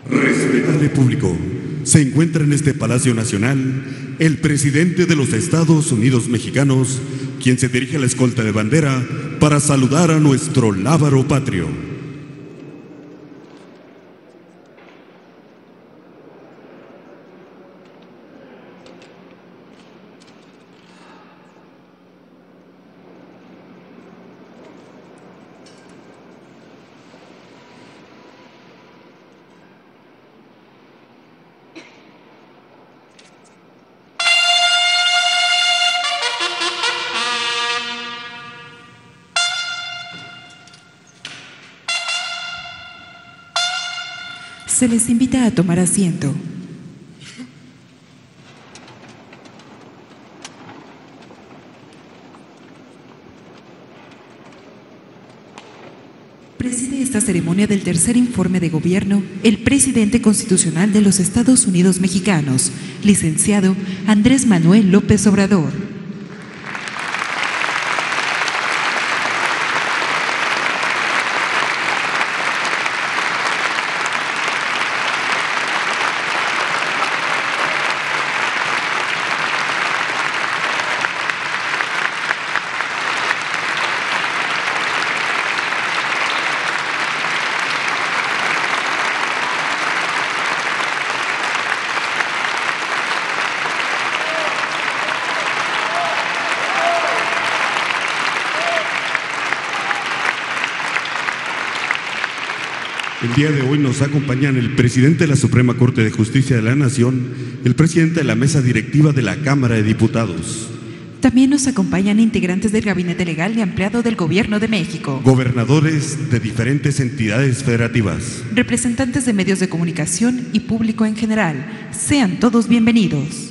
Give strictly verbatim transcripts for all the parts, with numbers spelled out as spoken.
Respetable público, se encuentra en este Palacio Nacional el presidente de los Estados Unidos Mexicanos, quien se dirige a la escolta de bandera para saludar a nuestro lábaro patrio. Se les invita a tomar asiento. Preside esta ceremonia del tercer informe de gobierno el presidente constitucional de los Estados Unidos Mexicanos, licenciado Andrés Manuel López Obrador. El día de hoy nos acompañan el presidente de la Suprema Corte de Justicia de la Nación, el presidente de la Mesa Directiva de la Cámara de Diputados. También nos acompañan integrantes del Gabinete Legal y Ampliado del Gobierno de México, gobernadores de diferentes entidades federativas, representantes de medios de comunicación y público en general. Sean todos bienvenidos.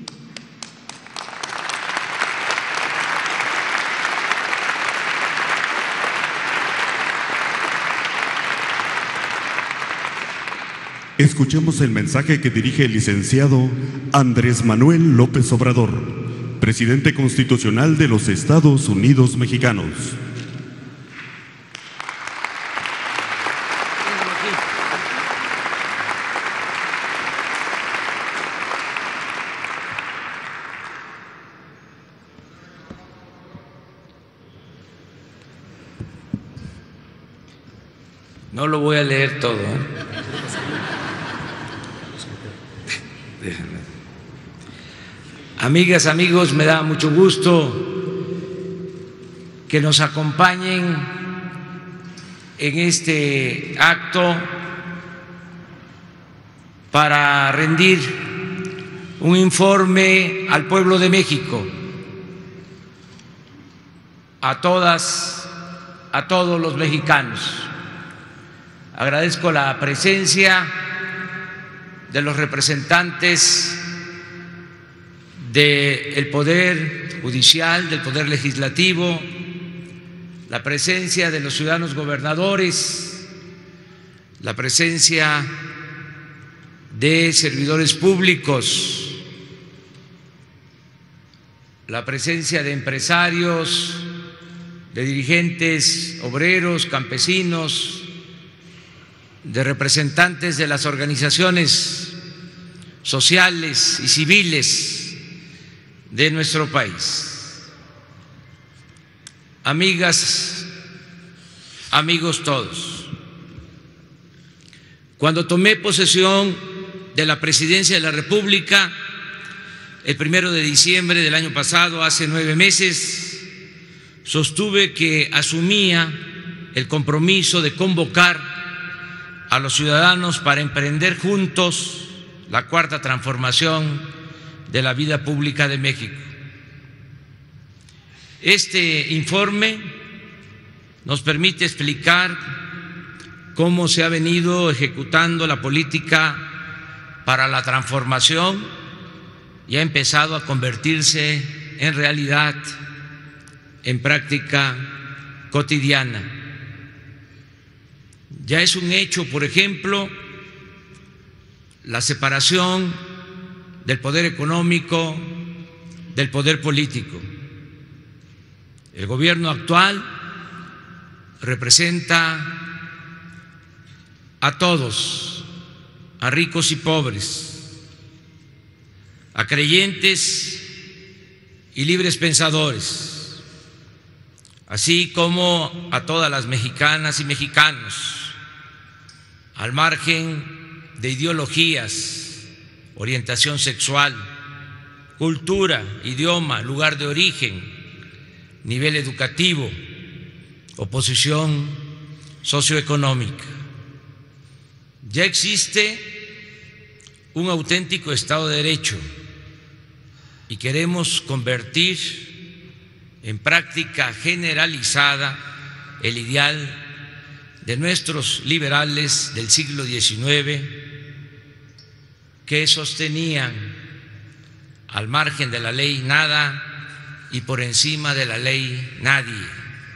Escuchemos el mensaje que dirige el licenciado Andrés Manuel López Obrador, presidente constitucional de los Estados Unidos Mexicanos. No lo voy a leer todo, ¿eh? Amigas, amigos, me da mucho gusto que nos acompañen en este acto para rendir un informe al pueblo de México, a todas, a todos los mexicanos. Agradezco la presencia de los representantes del Poder Judicial, del Poder Legislativo, la presencia de los ciudadanos gobernadores, la presencia de servidores públicos, la presencia de empresarios, de dirigentes obreros, campesinos, de representantes de las organizaciones sociales y civiles de nuestro país. Amigas, amigos todos, cuando tomé posesión de la presidencia de la República el primero de diciembre del año pasado, hace nueve meses, sostuve que asumía el compromiso de convocar a los ciudadanos para emprender juntos la cuarta transformación de la vida pública de México. Este informe nos permite explicar cómo se ha venido ejecutando la política para la transformación y ha empezado a convertirse en realidad, en práctica cotidiana. Ya es un hecho, por ejemplo, la separación del poder económico del poder político. El gobierno actual representa a todos, a ricos y pobres, a creyentes y libres pensadores, así como a todas las mexicanas y mexicanos, al margen de ideologías, orientación sexual, cultura, idioma, lugar de origen, nivel educativo o posición socioeconómica. Ya existe un auténtico Estado de Derecho y queremos convertir en práctica generalizada el ideal de nuestros liberales del siglo diecinueve, que sostenían al margen de la ley nada y por encima de la ley nadie.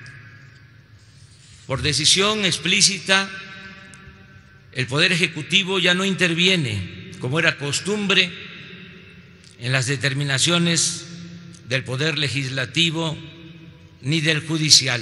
Por decisión explícita, el Poder Ejecutivo ya no interviene, como era costumbre, en las determinaciones del Poder Legislativo ni del Judicial.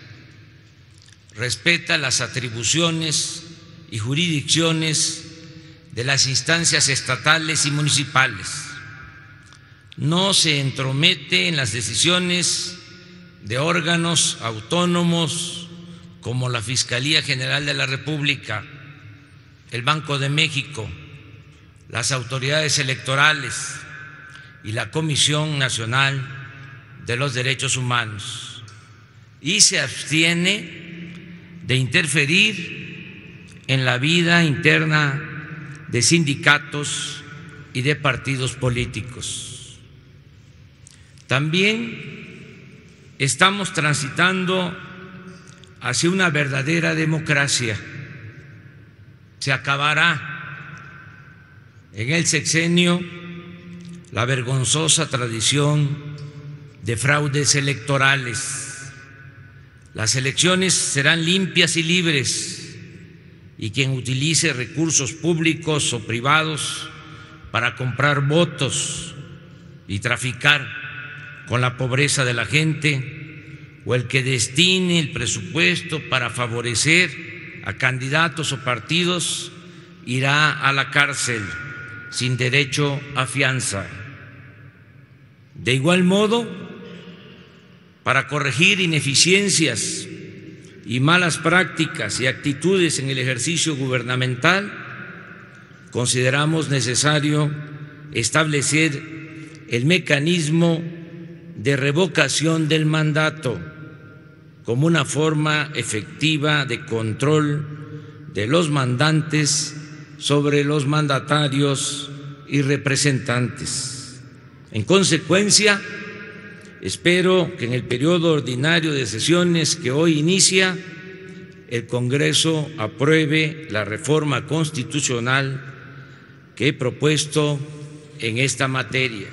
Respeta las atribuciones y jurisdicciones de las instancias estatales y municipales. No se entromete en las decisiones de órganos autónomos como la Fiscalía General de la República, el Banco de México, las autoridades electorales y la Comisión Nacional de los Derechos Humanos, y se abstiene de interferir en la vida interna de sindicatos y de partidos políticos. También estamos transitando hacia una verdadera democracia. Se acabará en el sexenio la vergonzosa tradición de fraudes electorales. Las elecciones serán limpias y libres, y quien utilice recursos públicos o privados para comprar votos y traficar con la pobreza de la gente, o el que destine el presupuesto para favorecer a candidatos o partidos, irá a la cárcel sin derecho a fianza. De igual modo, para corregir ineficiencias y malas prácticas y actitudes en el ejercicio gubernamental, consideramos necesario establecer el mecanismo de revocación del mandato como una forma efectiva de control de los mandantes sobre los mandatarios y representantes. En consecuencia, espero que en el periodo ordinario de sesiones que hoy inicia, el Congreso apruebe la reforma constitucional que he propuesto en esta materia.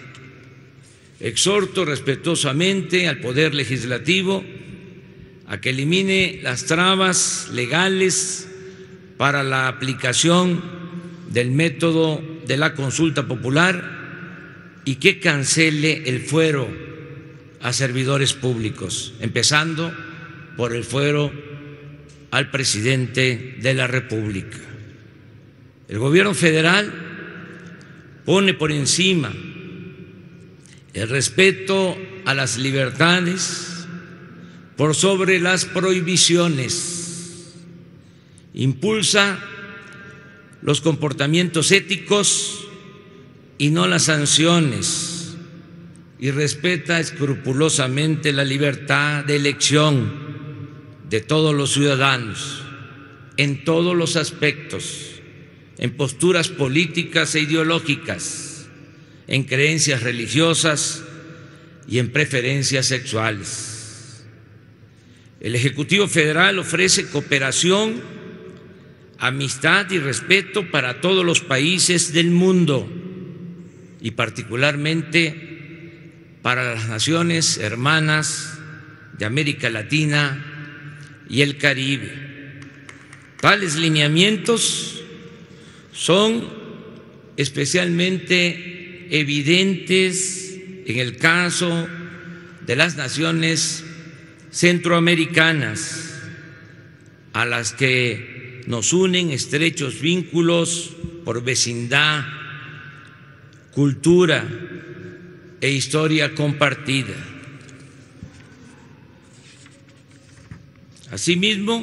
Exhorto respetuosamente al Poder Legislativo a que elimine las trabas legales para la aplicación del método de la consulta popular y que cancele el fuero a servidores públicos, empezando por el fuero al presidente de la República. El gobierno federal pone por encima el respeto a las libertades por sobre las prohibiciones, impulsa los comportamientos éticos y no las sanciones, y respeta escrupulosamente la libertad de elección de todos los ciudadanos en todos los aspectos, en posturas políticas e ideológicas, en creencias religiosas y en preferencias sexuales. El Ejecutivo Federal ofrece cooperación, amistad y respeto para todos los países del mundo y particularmente para las naciones hermanas de América Latina y el Caribe. Tales lineamientos son especialmente evidentes en el caso de las naciones centroamericanas, a las que nos unen estrechos vínculos por vecindad, cultura e historia compartida. Asimismo,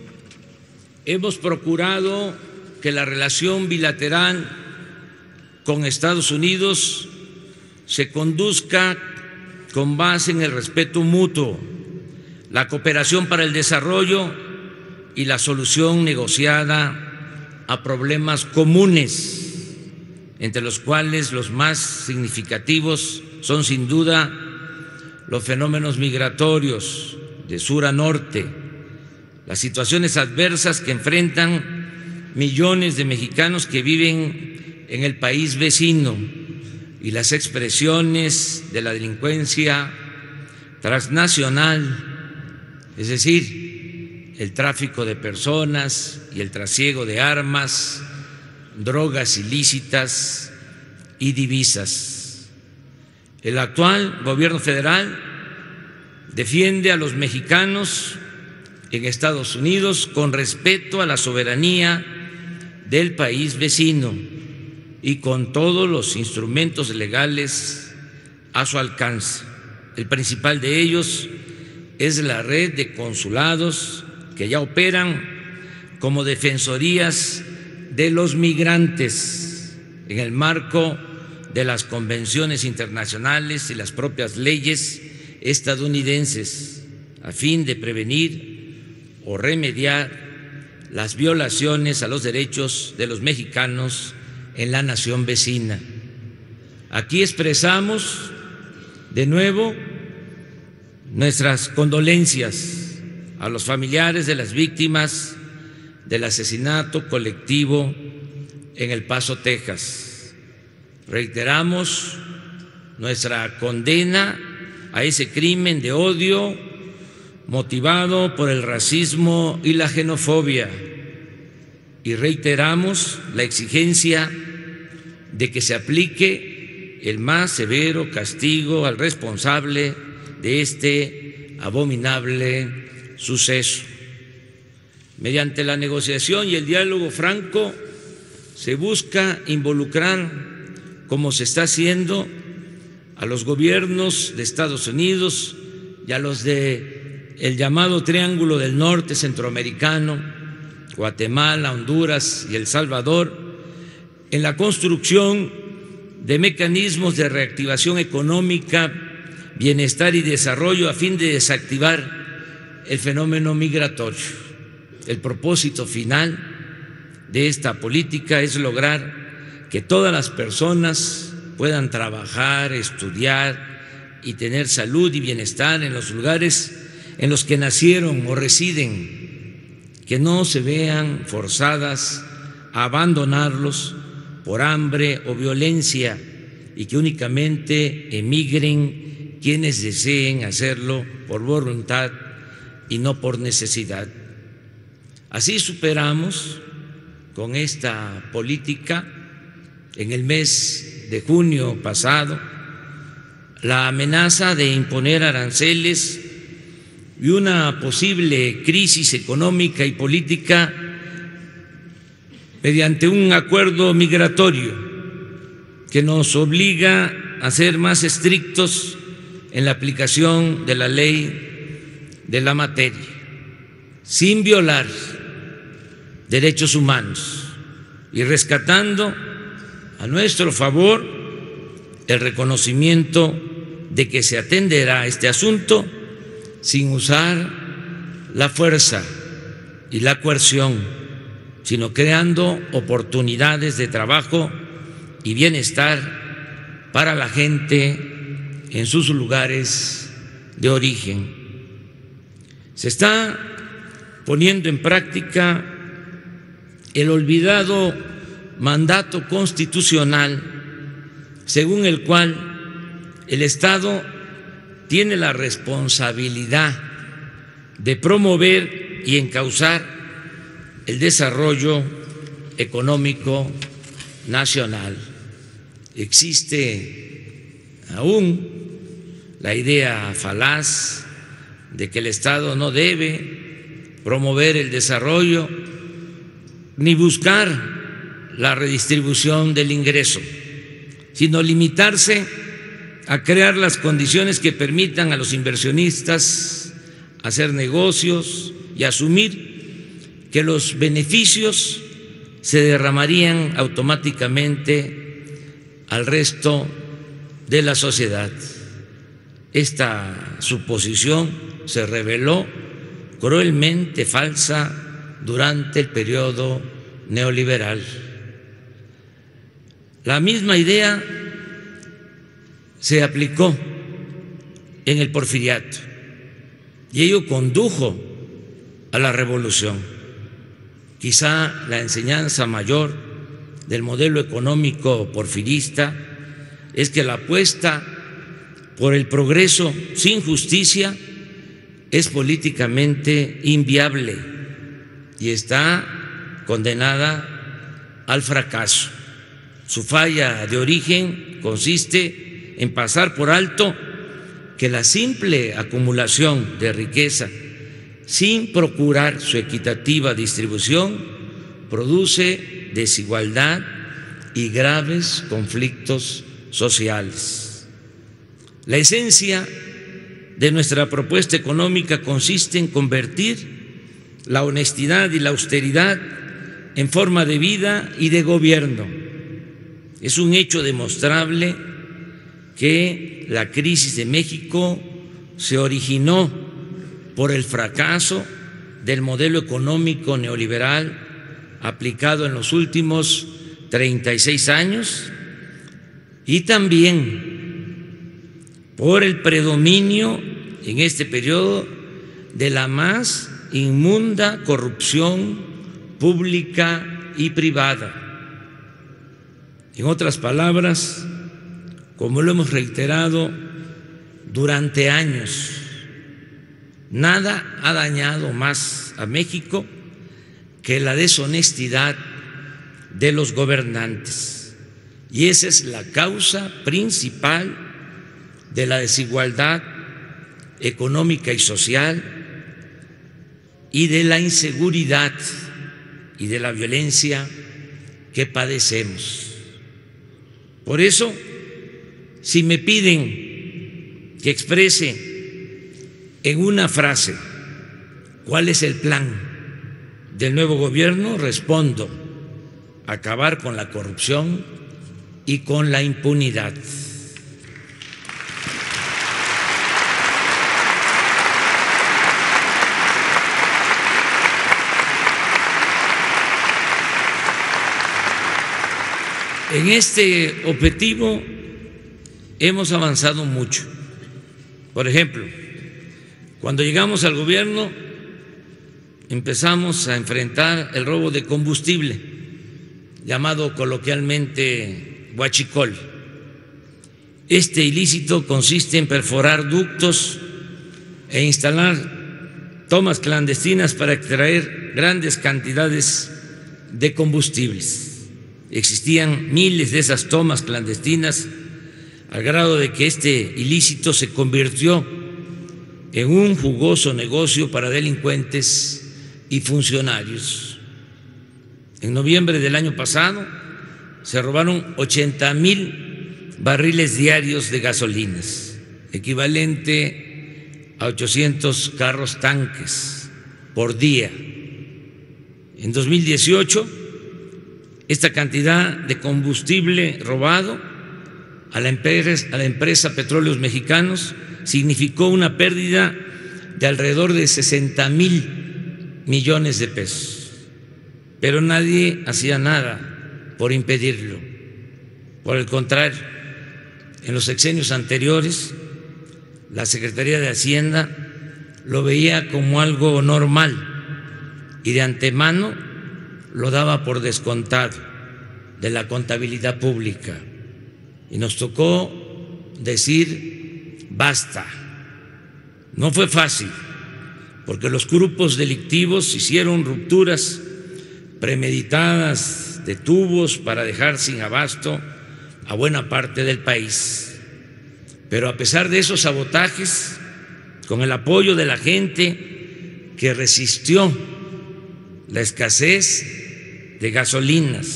hemos procurado que la relación bilateral con Estados Unidos se conduzca con base en el respeto mutuo, la cooperación para el desarrollo y la solución negociada a problemas comunes, entre los cuales los más significativos son sin duda los fenómenos migratorios de sur a norte, las situaciones adversas que enfrentan millones de mexicanos que viven en el país vecino y las expresiones de la delincuencia transnacional, es decir, el tráfico de personas y el trasiego de armas, drogas ilícitas y divisas. El actual gobierno federal defiende a los mexicanos en Estados Unidos con respeto a la soberanía del país vecino y con todos los instrumentos legales a su alcance. El principal de ellos es la red de consulados que ya operan como defensorías de los migrantes en el marco de las convenciones internacionales y las propias leyes estadounidenses, a fin de prevenir o remediar las violaciones a los derechos de los mexicanos en la nación vecina. Aquí expresamos de nuevo nuestras condolencias a los familiares de las víctimas del asesinato colectivo en El Paso, Texas. Reiteramos nuestra condena a ese crimen de odio motivado por el racismo y la xenofobia, y reiteramos la exigencia de que se aplique el más severo castigo al responsable de este abominable suceso. Mediante la negociación y el diálogo franco se busca involucrar, como se está haciendo, a los gobiernos de Estados Unidos y a los de el llamado Triángulo del Norte centroamericano, Guatemala, Honduras y El Salvador, en la construcción de mecanismos de reactivación económica, bienestar y desarrollo a fin de desactivar el fenómeno migratorio. El propósito final de esta política es lograr que todas las personas puedan trabajar, estudiar y tener salud y bienestar en los lugares en los que nacieron o residen, que no se vean forzadas a abandonarlos por hambre o violencia y que únicamente emigren quienes deseen hacerlo por voluntad y no por necesidad. Así superamos con esta política en el mes de junio pasado la amenaza de imponer aranceles y una posible crisis económica y política mediante un acuerdo migratorio que nos obliga a ser más estrictos en la aplicación de la ley de la materia, sin violar derechos humanos y rescatando a nuestro favor el reconocimiento de que se atenderá a este asunto sin usar la fuerza y la coerción, sino creando oportunidades de trabajo y bienestar para la gente en sus lugares de origen. Se está poniendo en práctica el olvidado mandato constitucional según el cual el Estado tiene la responsabilidad de promover y encauzar el desarrollo económico nacional. Existe aún la idea falaz de que el Estado no debe promover el desarrollo ni buscar la redistribución del ingreso, sino limitarse a crear las condiciones que permitan a los inversionistas hacer negocios y asumir que los beneficios se derramarían automáticamente al resto de la sociedad. Esta suposición se reveló cruelmente falsa durante el periodo neoliberal. La misma idea se aplicó en el porfiriato y ello condujo a la revolución. Quizá la enseñanza mayor del modelo económico porfirista es que la apuesta por el progreso sin justicia es políticamente inviable y está condenada al fracaso. Su falla de origen consiste en pasar por alto que la simple acumulación de riqueza sin procurar su equitativa distribución produce desigualdad y graves conflictos sociales. La esencia de nuestra propuesta económica consiste en convertir la honestidad y la austeridad en forma de vida y de gobierno. Es un hecho demostrable que la crisis de México se originó por el fracaso del modelo económico neoliberal aplicado en los últimos treinta y seis años y también por el predominio en este periodo de la más inmunda corrupción pública y privada. En otras palabras, como lo hemos reiterado durante años, nada ha dañado más a México que la deshonestidad de los gobernantes. Y esa es la causa principal de la desigualdad económica y social y de la inseguridad y de la violencia que padecemos. Por eso, si me piden que exprese en una frase cuál es el plan del nuevo gobierno, respondo: acabar con la corrupción y con la impunidad. En este objetivo hemos avanzado mucho. Por ejemplo, cuando llegamos al gobierno empezamos a enfrentar el robo de combustible, llamado coloquialmente huachicol. Este ilícito consiste en perforar ductos e instalar tomas clandestinas para extraer grandes cantidades de combustibles. Existían miles de esas tomas clandestinas al grado de que este ilícito se convirtió en un jugoso negocio para delincuentes y funcionarios. En noviembre del año pasado se robaron ochenta mil barriles diarios de gasolinas, equivalente a ochocientos carros tanques por día. En dos mil dieciocho, esta cantidad de combustible robado a la empresa, a la empresa Petróleos Mexicanos significó una pérdida de alrededor de sesenta mil millones de pesos, pero nadie hacía nada por impedirlo. Por el contrario, en los sexenios anteriores, la Secretaría de Hacienda lo veía como algo normal y de antemano lo daba por descontado de la contabilidad pública. Y nos tocó decir basta. No fue fácil, porque los grupos delictivos hicieron rupturas premeditadas de tubos para dejar sin abasto a buena parte del país. Pero a pesar de esos sabotajes, con el apoyo de la gente que resistió la escasez de gasolinas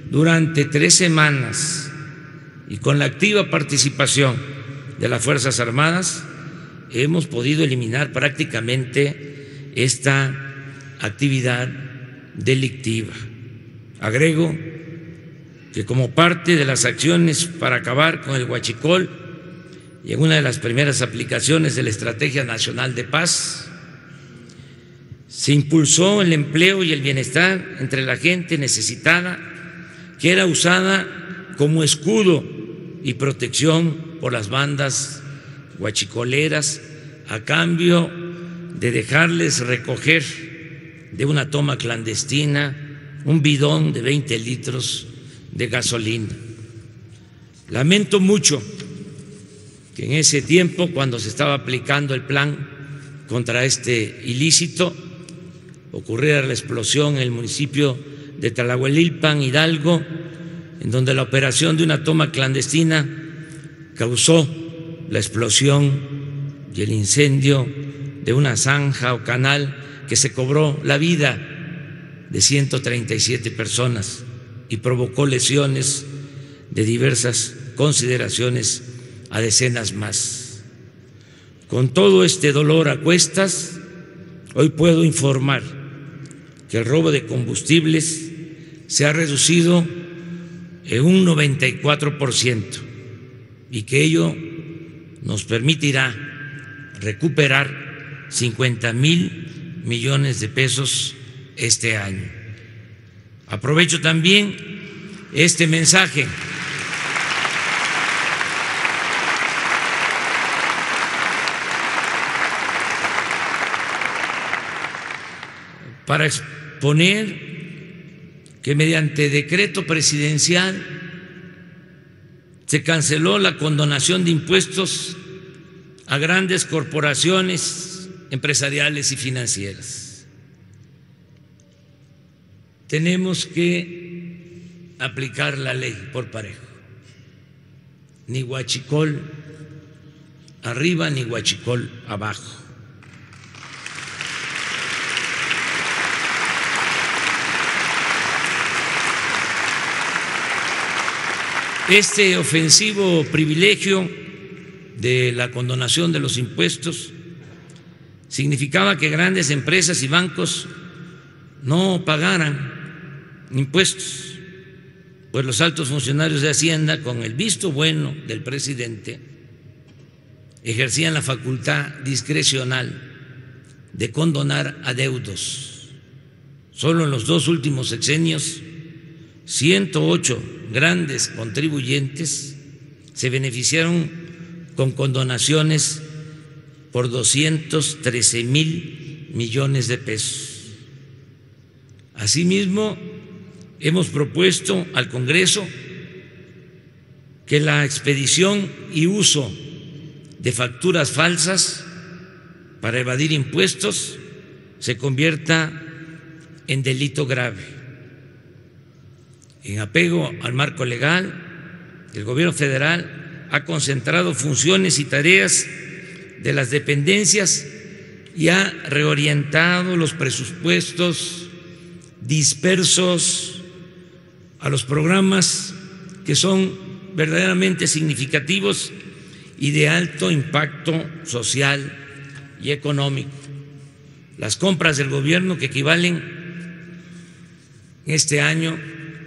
durante tres semanas y con la activa participación de las Fuerzas Armadas, hemos podido eliminar prácticamente esta actividad delictiva. Agrego que como parte de las acciones para acabar con el huachicol y en una de las primeras aplicaciones de la Estrategia Nacional de Paz, se impulsó el empleo y el bienestar entre la gente necesitada, que era usada como escudo y protección por las bandas huachicoleras a cambio de dejarles recoger de una toma clandestina un bidón de veinte litros de gasolina. Lamento mucho que en ese tiempo, cuando se estaba aplicando el plan contra este ilícito, ocurriera la explosión en el municipio de Tlahuelilpan, Hidalgo, en donde la operación de una toma clandestina causó la explosión y el incendio de una zanja o canal que se cobró la vida de ciento treinta y siete personas y provocó lesiones de diversas consideraciones a decenas más. Con todo este dolor a cuestas, hoy puedo informar que el robo de combustibles se ha reducido en un noventa y cuatro por ciento y que ello nos permitirá recuperar cincuenta mil millones de pesos este año. Aprovecho también este mensaje para exponer que mediante decreto presidencial se canceló la condonación de impuestos a grandes corporaciones empresariales y financieras. Tenemos que aplicar la ley por parejo. Ni huachicol arriba ni huachicol abajo. Este ofensivo privilegio de la condonación de los impuestos significaba que grandes empresas y bancos no pagaran impuestos, pues los altos funcionarios de Hacienda, con el visto bueno del presidente, ejercían la facultad discrecional de condonar adeudos. Solo en los dos últimos sexenios, ciento ocho grandes contribuyentes se beneficiaron con condonaciones por doscientos trece mil millones de pesos. Asimismo, hemos propuesto al Congreso que la expedición y uso de facturas falsas para evadir impuestos se convierta en delito grave. En apego al marco legal, el Gobierno federal ha concentrado funciones y tareas de las dependencias y ha reorientado los presupuestos dispersos a los programas que son verdaderamente significativos y de alto impacto social y económico. Las compras del gobierno, que equivalen este año,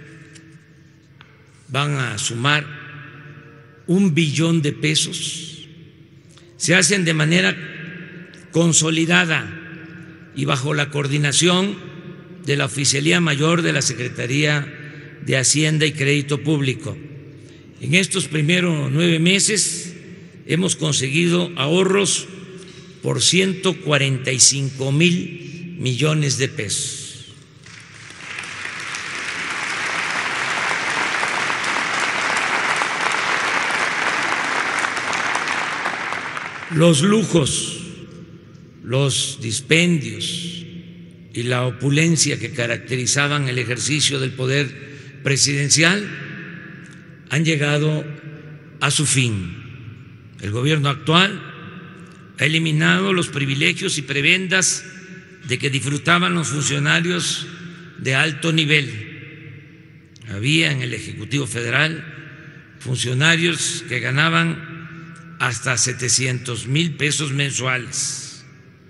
van a sumar un billón de pesos, se hacen de manera consolidada y bajo la coordinación de la Oficialía Mayor de la Secretaría de Hacienda y Crédito Público. En estos primeros nueve meses hemos conseguido ahorros por ciento cuarenta y cinco mil millones de pesos. Los lujos, los dispendios y la opulencia que caracterizaban el ejercicio del poder presidencial han llegado a su fin. El gobierno actual ha eliminado los privilegios y prebendas de que disfrutaban los funcionarios de alto nivel. había en el Ejecutivo Federal funcionarios que ganaban hasta setecientos mil pesos mensuales.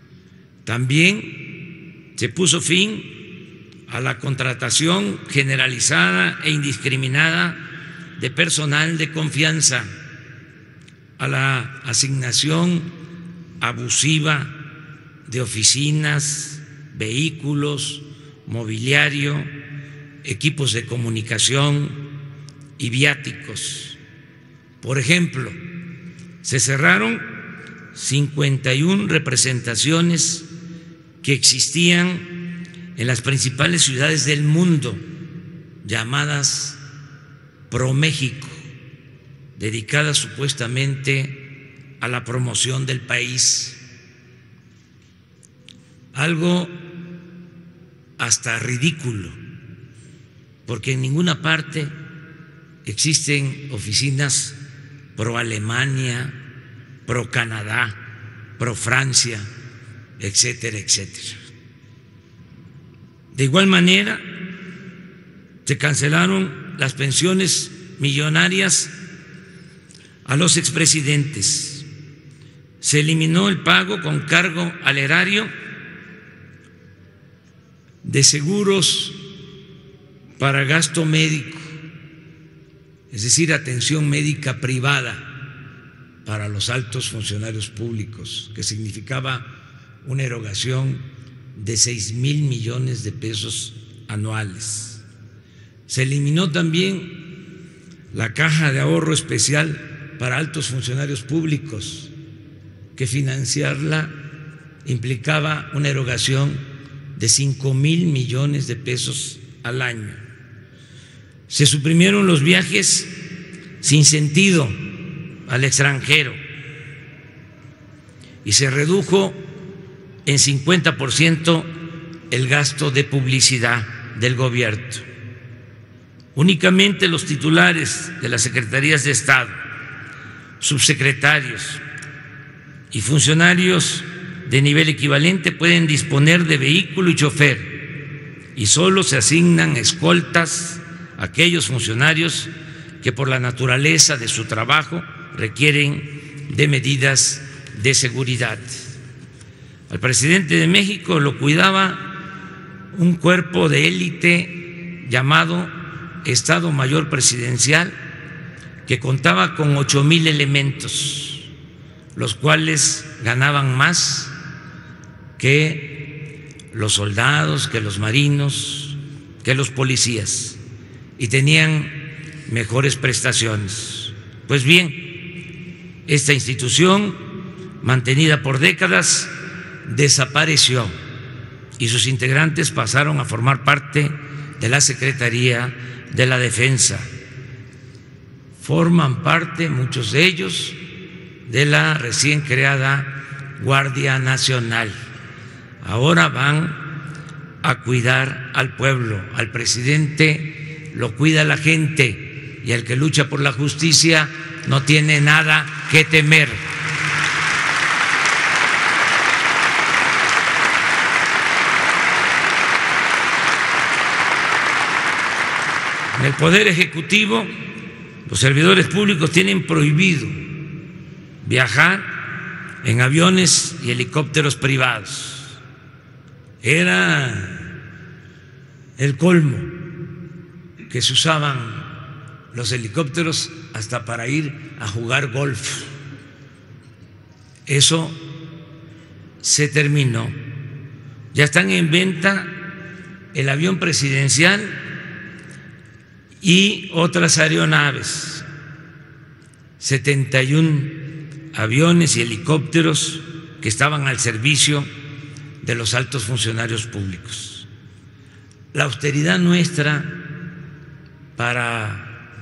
También se puso fin a la contratación generalizada e indiscriminada de personal de confianza, a la asignación abusiva de oficinas, vehículos, mobiliario, equipos de comunicación y viáticos. Por ejemplo, se cerraron cincuenta y una representaciones que existían en las principales ciudades del mundo, llamadas ProMéxico, dedicadas supuestamente a la promoción del país. Algo hasta ridículo, porque en ninguna parte existen oficinas pro Alemania, pro Canadá, pro Francia, etcétera, etcétera. De igual manera, se cancelaron las pensiones millonarias a los expresidentes, se eliminó el pago con cargo al erario de seguros para gasto médico, es decir, atención médica privada para los altos funcionarios públicos, que significaba una erogación de seis mil millones de pesos anuales. Se eliminó también la caja de ahorro especial para altos funcionarios públicos, que financiarla implicaba una erogación de cinco mil millones de pesos al año. Se suprimieron los viajes sin sentido al extranjero y se redujo en cincuenta por ciento el gasto de publicidad del gobierno. Únicamente los titulares de las secretarías de Estado, subsecretarios y funcionarios de nivel equivalente pueden disponer de vehículo y chofer, y solo se asignan escoltas a aquellos funcionarios que por la naturaleza de su trabajo requieren de medidas de seguridad. Al presidente de México lo cuidaba un cuerpo de élite llamado Estado Mayor Presidencial, que contaba con ocho mil elementos, los cuales ganaban más que los soldados, que los marinos, que los policías, y tenían mejores prestaciones. Pues bien, esta institución, mantenida por décadas, desapareció y sus integrantes pasaron a formar parte de la Secretaría de la Defensa. Forman parte, muchos de ellos, de la recién creada Guardia Nacional. Ahora van a cuidar al pueblo. Al presidente lo cuida la gente, y al que lucha por la justicia no tiene nada que temer. En el Poder Ejecutivo, los servidores públicos tienen prohibido viajar en aviones y helicópteros privados. Era el colmo que se usaban los helicópteros hasta para ir a jugar golf. Eso se terminó. Ya están en venta el avión presidencial y otras aeronaves, setenta y un aviones y helicópteros que estaban al servicio de los altos funcionarios públicos. La austeridad nuestra, para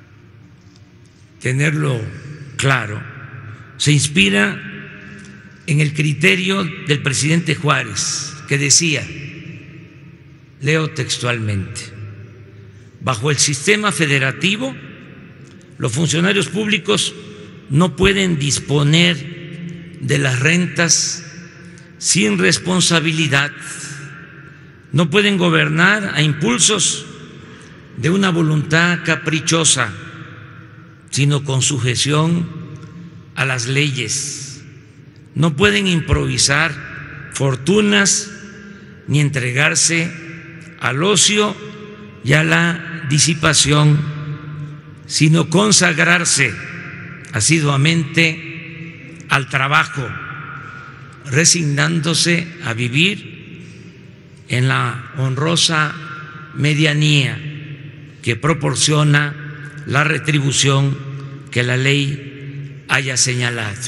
tenerlo claro, se inspira en el criterio del presidente Juárez, que decía, leo textualmente: bajo el sistema federativo, los funcionarios públicos no pueden disponer de las rentas sin responsabilidad, no pueden gobernar a impulsos de una voluntad caprichosa, sino con sujeción a las leyes. No pueden improvisar fortunas ni entregarse al ocio y a la disipación, sino consagrarse asiduamente al trabajo, resignándose a vivir en la honrosa medianía que proporciona la retribución que la ley haya señalado.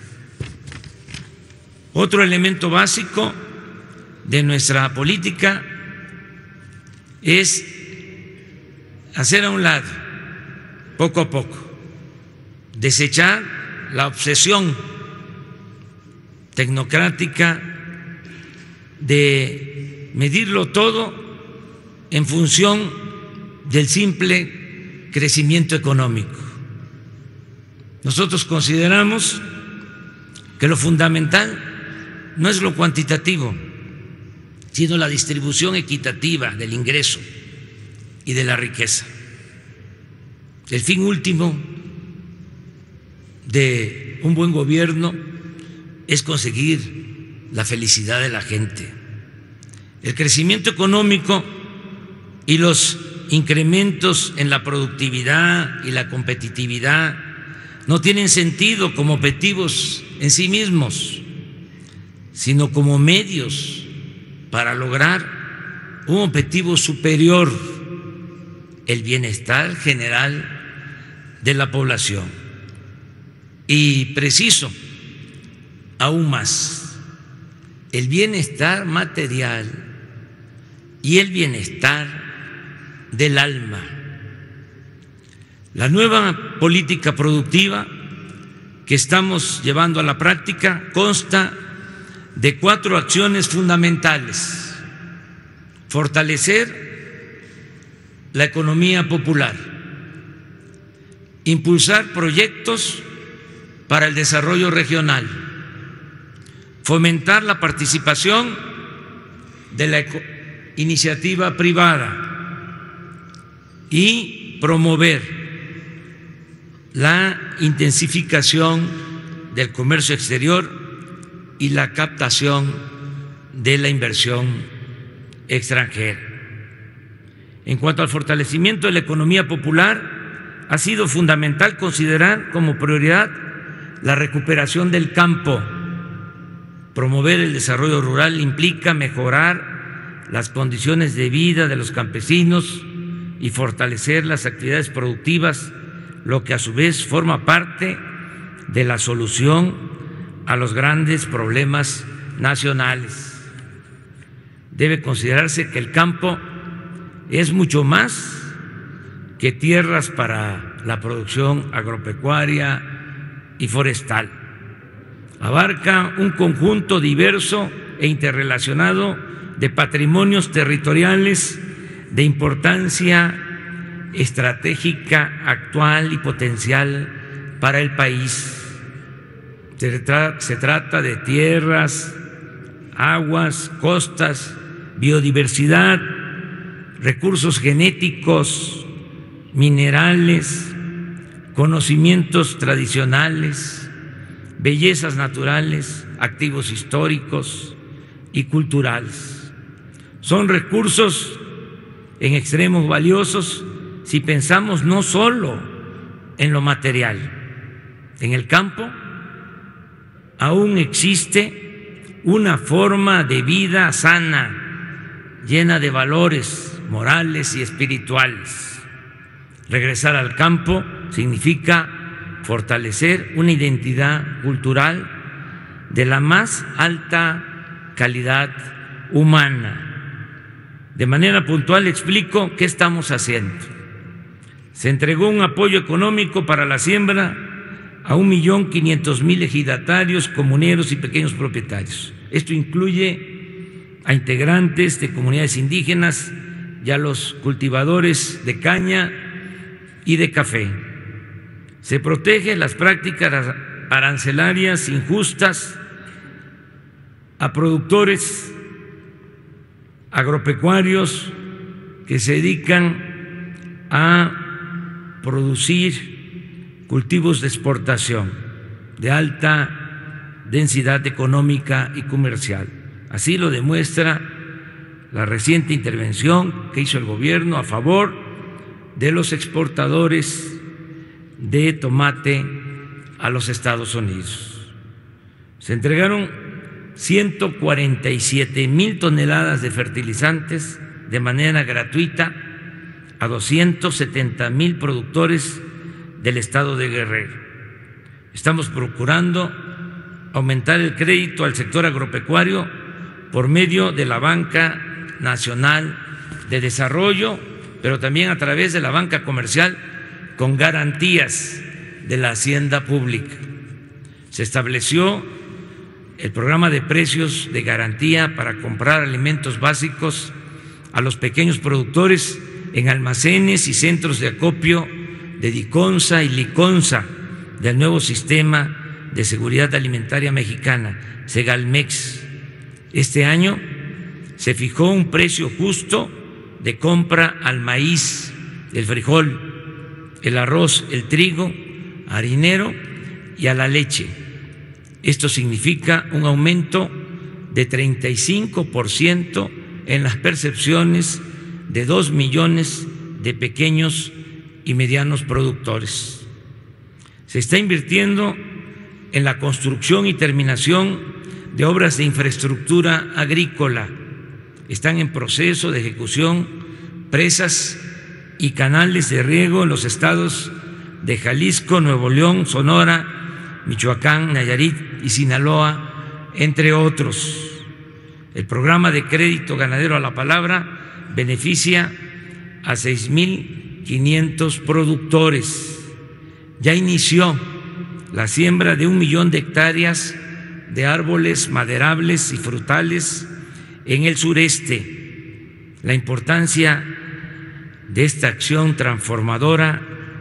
Otro elemento básico de nuestra política es hacer a un lado, poco a poco, desechar la obsesión tecnocrática de medirlo todo en función del simple crecimiento económico. Nosotros consideramos que lo fundamental no es lo cuantitativo, sino la distribución equitativa del ingreso y de la riqueza. El fin último de un buen gobierno es conseguir la felicidad de la gente. El crecimiento económico y los incrementos en la productividad y la competitividad no tienen sentido como objetivos en sí mismos, sino como medios para lograr un objetivo superior, el bienestar general de la población. Y preciso aún más, el bienestar material y el bienestar del alma. La nueva política productiva que estamos llevando a la práctica consta de cuatro acciones fundamentales: fortalecer la economía popular, impulsar proyectos para el desarrollo regional, fomentar la participación de la iniciativa privada y promover la intensificación del comercio exterior y la captación de la inversión extranjera. En cuanto al fortalecimiento de la economía popular, ha sido fundamental considerar como prioridad la recuperación del campo. Promover el desarrollo rural implica mejorar las condiciones de vida de los campesinos y fortalecer las actividades productivas, lo que a su vez forma parte de la solución a los grandes problemas nacionales. Debe considerarse que el campo es mucho más que tierras para la producción agropecuaria y forestal. Abarca un conjunto diverso e interrelacionado de patrimonios territoriales de importancia estratégica actual y potencial para el país. Se, tra- se trata de tierras, aguas, costas, biodiversidad, recursos genéticos, minerales, conocimientos tradicionales, bellezas naturales, activos históricos y culturales. Son recursos en extremo valiosos si pensamos no solo en lo material. En el campo aún existe una forma de vida sana, llena de valores morales y espirituales. Regresar al campo significa fortalecer una identidad cultural de la más alta calidad humana. De manera puntual explico qué estamos haciendo. Se entregó un apoyo económico para la siembra a un millón quinientos mil ejidatarios, comuneros y pequeños propietarios. Esto incluye a integrantes de comunidades indígenas y a los cultivadores de caña y de café. Se protege las prácticas arancelarias injustas a productores agropecuarios que se dedican a producir cultivos de exportación de alta densidad económica y comercial. Así lo demuestra la reciente intervención que hizo el gobierno a favor de los exportadores de tomate a los Estados Unidos. Se entregaron ciento cuarenta y siete mil toneladas de fertilizantes de manera gratuita a doscientos setenta mil productores del estado de Guerrero. Estamos procurando aumentar el crédito al sector agropecuario por medio de la Banca Nacional de Desarrollo, pero también a través de la banca comercial con garantías de la hacienda pública. Se estableció el programa de precios de garantía para comprar alimentos básicos a los pequeños productores en almacenes y centros de acopio de Diconsa y Liconsa del nuevo sistema de seguridad alimentaria mexicana, Segalmex. Este año se fijó un precio justo de compra al maíz, el frijol, el arroz, el trigo, harinero y a la leche. Esto significa un aumento de treinta y cinco por ciento en las percepciones de dos millones de pequeños y medianos productores. Se está invirtiendo en la construcción y terminación de obras de infraestructura agrícola. Están en proceso de ejecución presas y canales de riego en los estados de Jalisco, Nuevo León, Sonora, Michoacán, Nayarit y Sinaloa, entre otros. El programa de crédito ganadero a la palabra beneficia a seis mil quinientos productores. Ya inició la siembra de un millón de hectáreas de árboles maderables y frutales en el sureste. La importancia de esta acción transformadora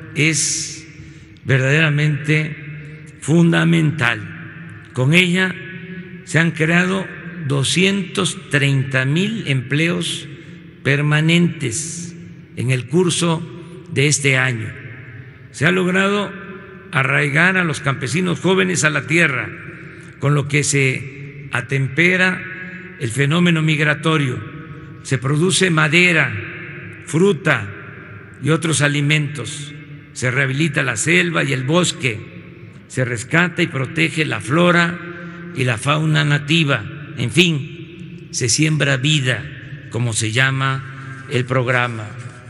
es verdaderamente fundamental. Con ella se han creado doscientos treinta mil empleos permanentes en el curso de este año. Se ha logrado arraigar a los campesinos jóvenes a la tierra, con lo que se atempera el fenómeno migratorio. Se produce madera, fruta y otros alimentos. Se rehabilita la selva y el bosque. Se rescata y protege la flora y la fauna nativa. En fin, se siembra vida, como se llama el programa.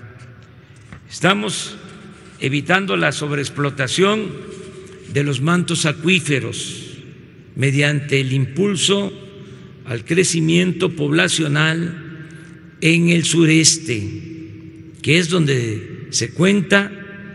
Estamos evitando la sobreexplotación de los mantos acuíferos mediante el impulso al crecimiento poblacional en el sureste, que es donde se cuenta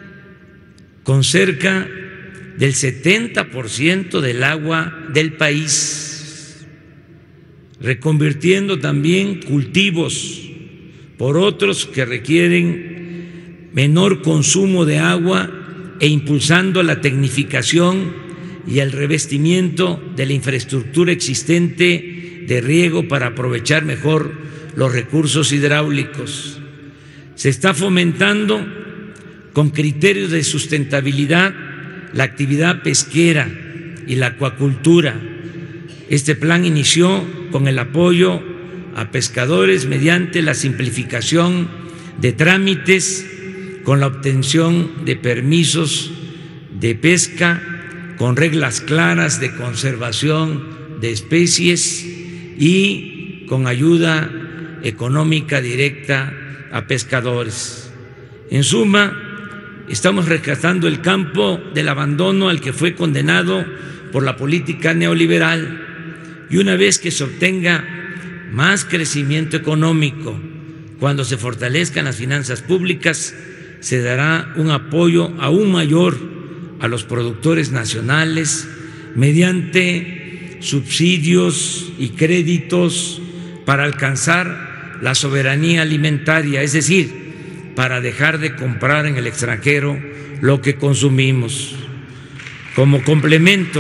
con cerca del setenta por ciento del agua del país, reconvirtiendo también cultivos por otros que requieren menor consumo de agua e impulsando la tecnificación y el revestimiento de la infraestructura existente de riego para aprovechar mejor los recursos hidráulicos. Se está fomentando con criterios de sustentabilidad la actividad pesquera y la acuacultura. Este plan inició con el apoyo a pescadores mediante la simplificación de trámites, con la obtención de permisos de pesca, con reglas claras de conservación de especies y con ayuda económica directa a pescadores. En suma, estamos rescatando el campo del abandono al que fue condenado por la política neoliberal, y una vez que se obtenga más crecimiento económico, cuando se fortalezcan las finanzas públicas, se dará un apoyo aún mayor a los productores nacionales mediante subsidios y créditos para alcanzar la soberanía alimentaria, es decir, para dejar de comprar en el extranjero lo que consumimos. Como complemento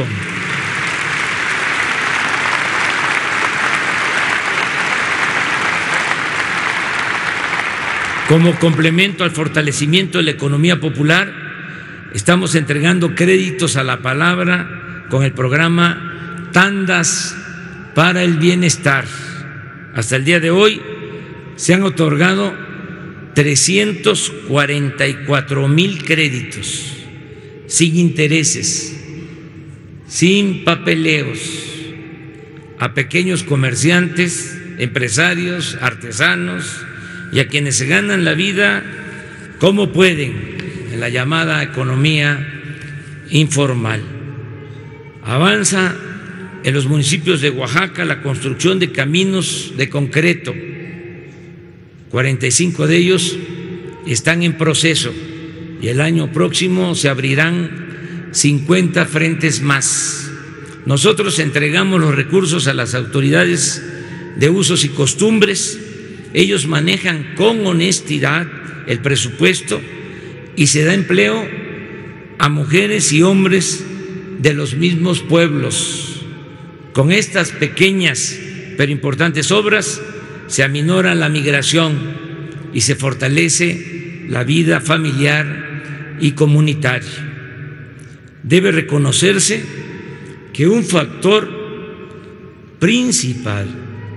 Como complemento al fortalecimiento de la economía popular, estamos entregando créditos a la palabra con el programa Tandas para el Bienestar. Hasta el día de hoy se han otorgado trescientos cuarenta y cuatro mil créditos sin intereses, sin papeleos, a pequeños comerciantes, empresarios, artesanos y a quienes se ganan la vida como pueden en la llamada economía informal. Avanza en los municipios de Oaxaca la construcción de caminos de concreto. cuarenta y cinco de ellos están en proceso y el año próximo se abrirán cincuenta frentes más. Nosotros entregamos los recursos a las autoridades de usos y costumbres. Ellos manejan con honestidad el presupuesto y se da empleo a mujeres y hombres de los mismos pueblos. Con estas pequeñas pero importantes obras se aminora la migración y se fortalece la vida familiar y comunitaria. Debe reconocerse que un factor principal,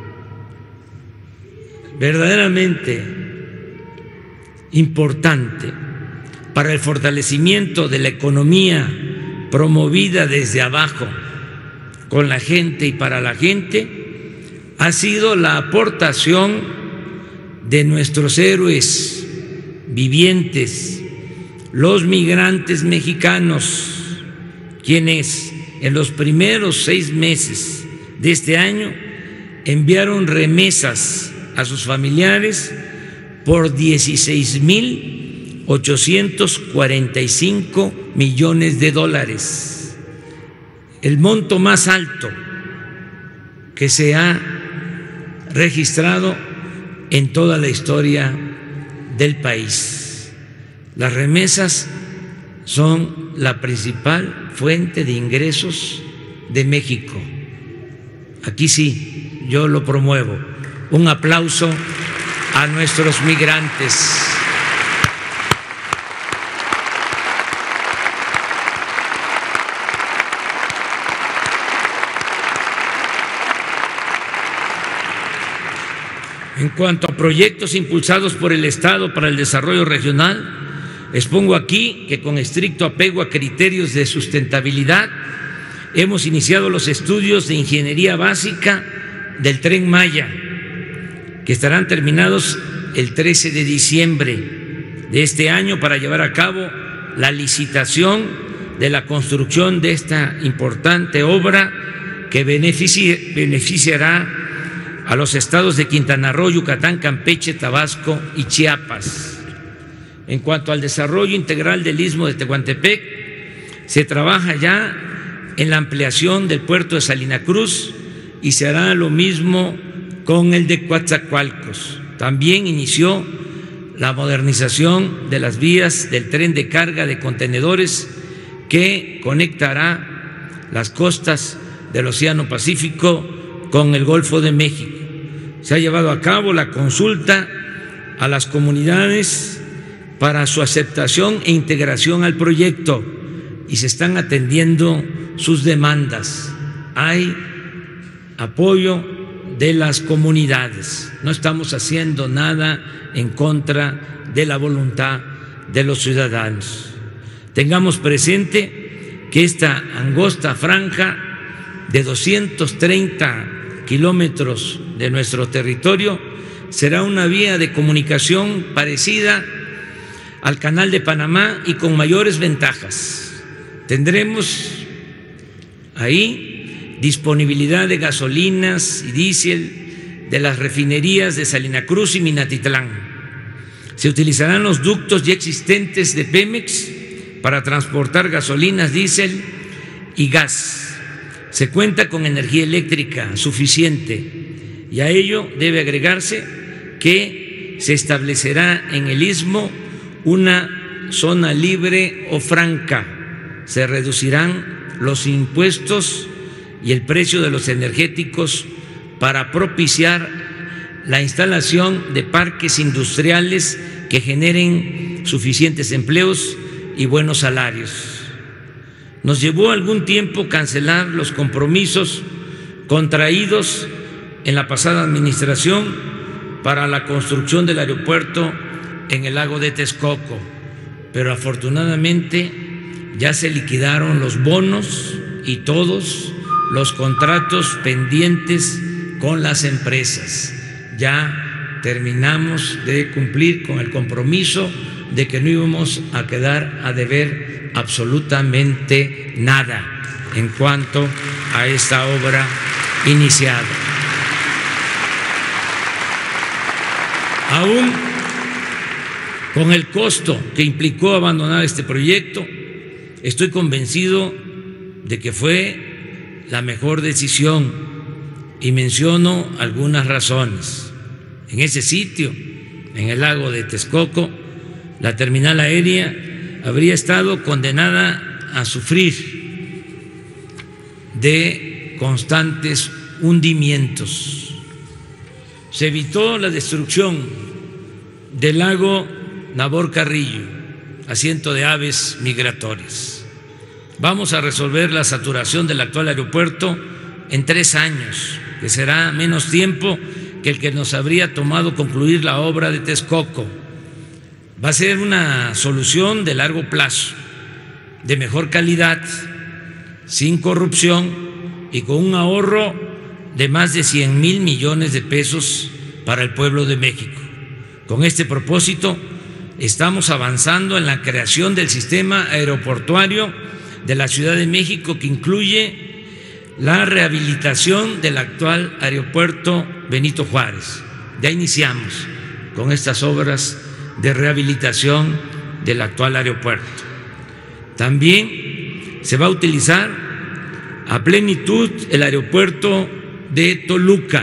verdaderamente importante para el fortalecimiento de la economía promovida desde abajo, con la gente y para la gente, ha sido la aportación de nuestros héroes vivientes, los migrantes mexicanos, quienes en los primeros seis meses de este año enviaron remesas a sus familiares por dieciséis mil ochocientos cuarenta y cinco millones de dólares, el monto más alto que se ha registrado en toda la historia del país. Las remesas son la principal fuente de ingresos de México. Aquí sí, yo lo promuevo. Un aplauso a nuestros migrantes. En cuanto a proyectos impulsados por el Estado para el desarrollo regional, expongo aquí que con estricto apego a criterios de sustentabilidad hemos iniciado los estudios de ingeniería básica del Tren Maya, que estarán terminados el trece de diciembre de este año para llevar a cabo la licitación de la construcción de esta importante obra que benefici- beneficiará a los estados de Quintana Roo, Yucatán, Campeche, Tabasco y Chiapas. En cuanto al desarrollo integral del Istmo de Tehuantepec, se trabaja ya en la ampliación del puerto de Salina Cruz y se hará lo mismo con el de Coatzacoalcos. También inició la modernización de las vías del tren de carga de contenedores que conectará las costas del Océano Pacífico con el Golfo de México. Se ha llevado a cabo la consulta a las comunidades para su aceptación e integración al proyecto y se están atendiendo sus demandas. Hay apoyo de las comunidades. No estamos haciendo nada en contra de la voluntad de los ciudadanos. Tengamos presente que esta angosta franja de doscientos treinta kilómetros de nuestro territorio será una vía de comunicación parecida al Canal de Panamá y con mayores ventajas. Tendremos ahí disponibilidad de gasolinas y diésel de las refinerías de Salina Cruz y Minatitlán. Se utilizarán los ductos ya existentes de Pemex para transportar gasolinas, diésel y gas. Se cuenta con energía eléctrica suficiente y a ello debe agregarse que se establecerá en el istmo una zona libre o franca. Se reducirán los impuestos y el precio de los energéticos para propiciar la instalación de parques industriales que generen suficientes empleos y buenos salarios. Nos llevó algún tiempo cancelar los compromisos contraídos en la pasada administración para la construcción del aeropuerto en el lago de Texcoco, pero afortunadamente ya se liquidaron los bonos y todos los contratos pendientes con las empresas. Ya terminamos de cumplir con el compromiso de que no íbamos a quedar a deber absolutamente nada en cuanto a esta obra iniciada. Aún con el costo que implicó abandonar este proyecto, estoy convencido de que fue la mejor decisión y menciono algunas razones. En ese sitio, en el lago de Texcoco, la terminal aérea habría estado condenada a sufrir de constantes hundimientos. Se evitó la destrucción del lago Nabor Carrillo, asiento de aves migratorias. Vamos a resolver la saturación del actual aeropuerto en tres años, que será menos tiempo que el que nos habría tomado concluir la obra de Texcoco. Va a ser una solución de largo plazo, de mejor calidad, sin corrupción y con un ahorro de más de cien mil millones de pesos para el pueblo de México. Con este propósito, estamos avanzando en la creación del sistema aeroportuario de la Ciudad de México, que incluye la rehabilitación del actual aeropuerto Benito Juárez. Ya iniciamos con estas obras de rehabilitación del actual aeropuerto. También se va a utilizar a plenitud el aeropuerto de Toluca,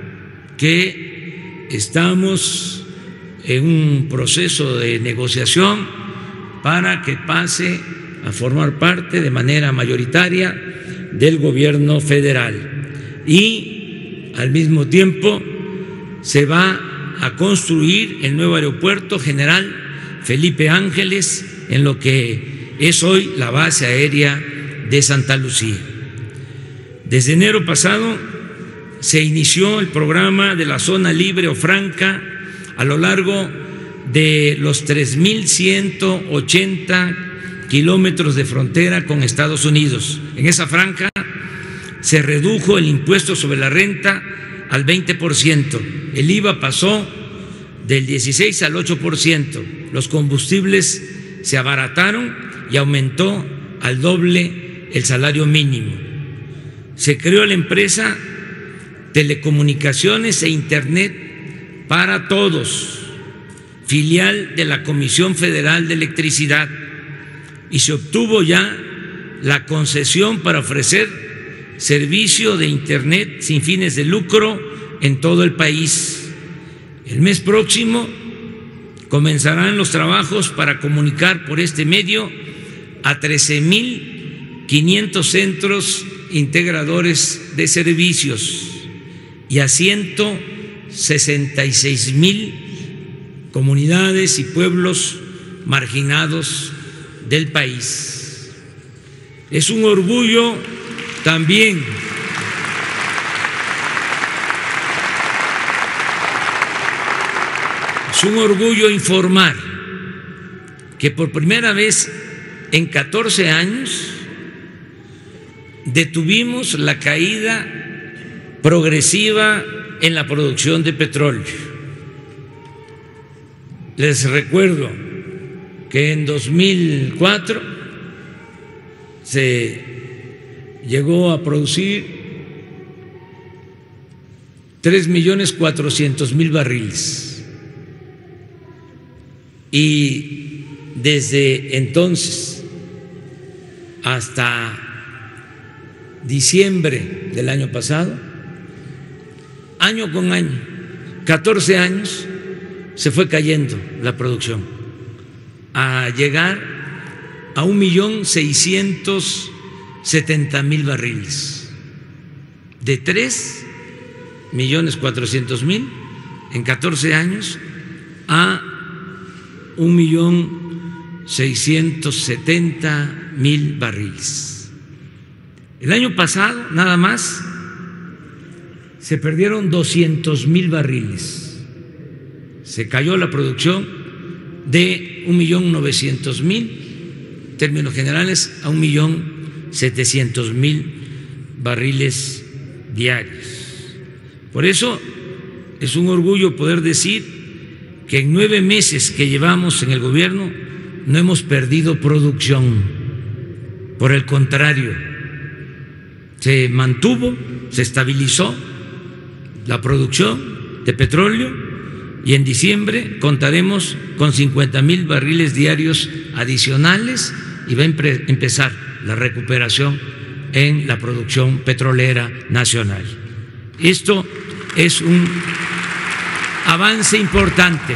que estamos en un proceso de negociación para que pase a formar parte de manera mayoritaria del gobierno federal, y al mismo tiempo se va a construir el nuevo aeropuerto general Felipe Ángeles en lo que es hoy la base aérea de Santa Lucía. Desde enero pasado se inició el programa de la zona libre o franca a lo largo de los tres mil ciento ochenta kilómetros de frontera con Estados Unidos. En esa franja se redujo el impuesto sobre la renta al veinte por ciento, el I V A pasó del dieciséis al ocho por ciento, los combustibles se abarataron y aumentó al doble el salario mínimo. Se creó la empresa Telecomunicaciones e Internet para Todos, filial de la Comisión Federal de Electricidad, y se obtuvo ya la concesión para ofrecer servicio de Internet sin fines de lucro en todo el país. El mes próximo comenzarán los trabajos para comunicar por este medio a trece mil quinientos centros integradores de servicios y a ciento sesenta y seis mil comunidades y pueblos marginados del país. Es un orgullo también es un orgullo informar que por primera vez en catorce años detuvimos la caída progresiva en la producción de petróleo. Les recuerdo que en dos mil cuatro se llegó a producir tres millones cuatrocientos mil barriles y desde entonces hasta diciembre del año pasado, año con año, catorce años, se fue cayendo la producción a llegar a un millón seiscientos setenta mil barriles, de tres millones cuatrocientos mil en catorce años a un millón seiscientos setenta mil barriles. El año pasado, nada más, se perdieron doscientos mil barriles. Se cayó la producción de un millón novecientos mil, en términos generales, a un millón setecientos mil barriles diarios. Por eso es un orgullo poder decir que en nueve meses que llevamos en el gobierno no hemos perdido producción. Por el contrario, se mantuvo, se estabilizó la producción de petróleo y en diciembre contaremos con cincuenta mil barriles diarios adicionales y va a empezar la recuperación en la producción petrolera nacional. Esto es un avance importante.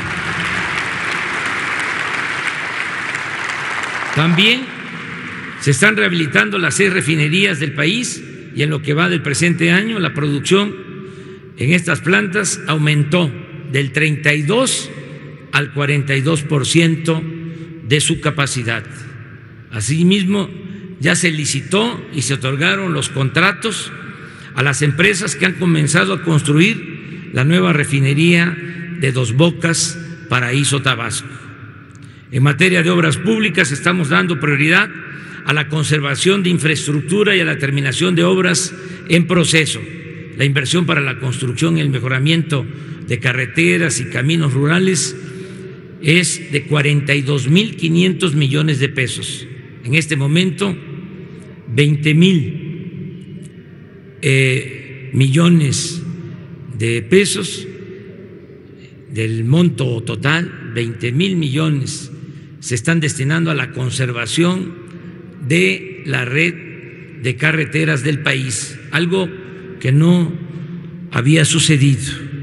También se están rehabilitando las seis refinerías del país y en lo que va del presente año la producción en estas plantas aumentó del treinta y dos al cuarenta y dos por ciento de su capacidad. Asimismo, ya se licitó y se otorgaron los contratos a las empresas que han comenzado a construir la nueva refinería de Dos Bocas, Paraíso, Tabasco. En materia de obras públicas estamos dando prioridad a la conservación de infraestructura y a la terminación de obras en proceso. La inversión para la construcción y el mejoramiento de carreteras y caminos rurales es de cuarenta y dos mil quinientos millones de pesos. En este momento, veinte mil eh, millones de pesos del monto total, veinte mil millones se están destinando a la conservación de la red de carreteras del país, algo que no había sucedido.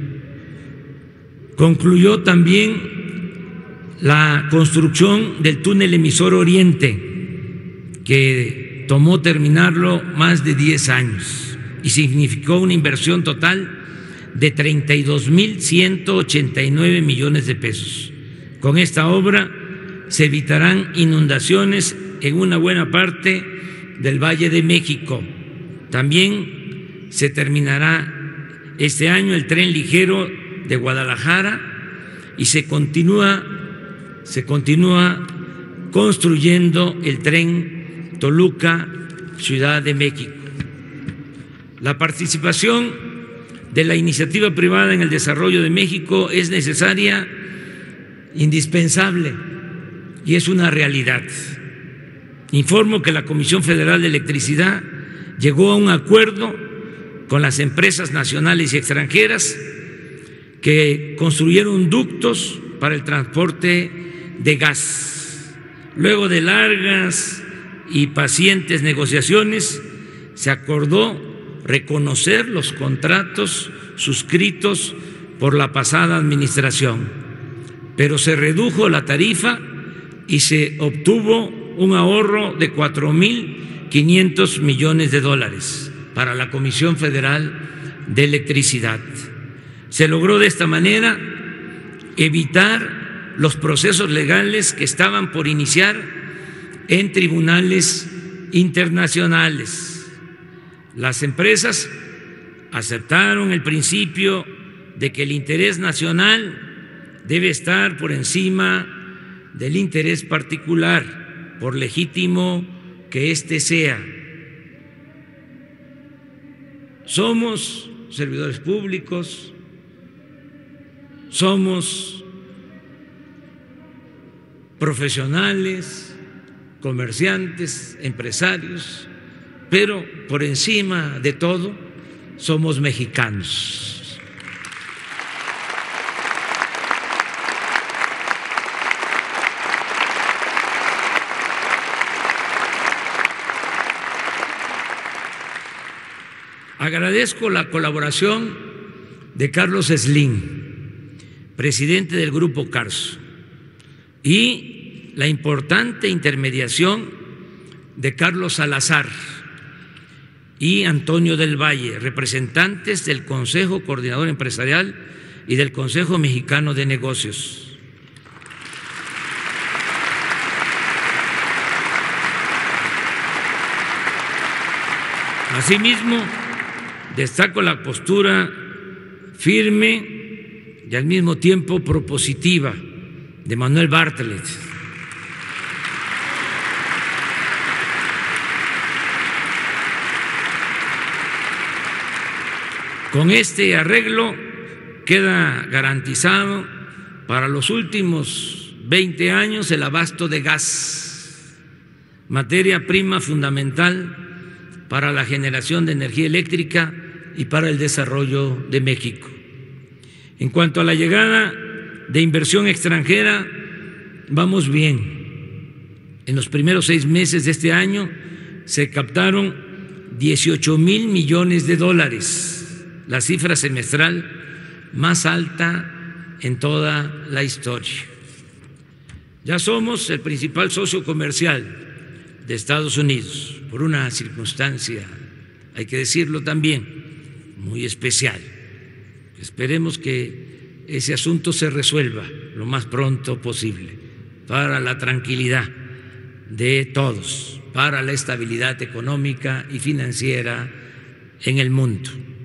Concluyó también la construcción del túnel emisor Oriente, que tomó terminarlo más de diez años y significó una inversión total de treinta y dos mil ciento ochenta y nueve millones de pesos. Con esta obra se evitarán inundaciones en una buena parte del Valle de México. También se terminará este año el tren ligero de Guadalajara y se continúa, se continúa construyendo el tren Toluca-Ciudad de México. La participación de la iniciativa privada en el desarrollo de México es necesaria, indispensable y es una realidad. Informo que la Comisión Federal de Electricidad llegó a un acuerdo con las empresas nacionales y extranjeras que construyeron ductos para el transporte de gas. Luego de largas y pacientes negociaciones, se acordó reconocer los contratos suscritos por la pasada administración, pero se redujo la tarifa y se obtuvo un ahorro de cuatro mil quinientos millones de dólares para la Comisión Federal de Electricidad. Se logró de esta manera evitar los procesos legales que estaban por iniciar en tribunales internacionales. Las empresas aceptaron el principio de que el interés nacional debe estar por encima del interés particular, por legítimo que éste sea. Somos servidores públicos, somos profesionales, comerciantes, empresarios, pero por encima de todo somos mexicanos. Agradezco la colaboración de Carlos Slim, presidente del Grupo Carso, y la importante intermediación de Carlos Salazar y Antonio del Valle, representantes del Consejo Coordinador Empresarial y del Consejo Mexicano de Negocios. Asimismo, destaco la postura firme y al mismo tiempo propositiva de Manuel Bartlett. Con este arreglo queda garantizado para los últimos veinte años el abasto de gas, materia prima fundamental para la generación de energía eléctrica y para el desarrollo de México. En cuanto a la llegada de inversión extranjera, vamos bien. En los primeros seis meses de este año se captaron dieciocho mil millones de dólares, la cifra semestral más alta en toda la historia. Ya somos el principal socio comercial de Estados Unidos por una circunstancia, hay que decirlo también, muy especial. Esperemos que ese asunto se resuelva lo más pronto posible para la tranquilidad de todos, para la estabilidad económica y financiera en el mundo.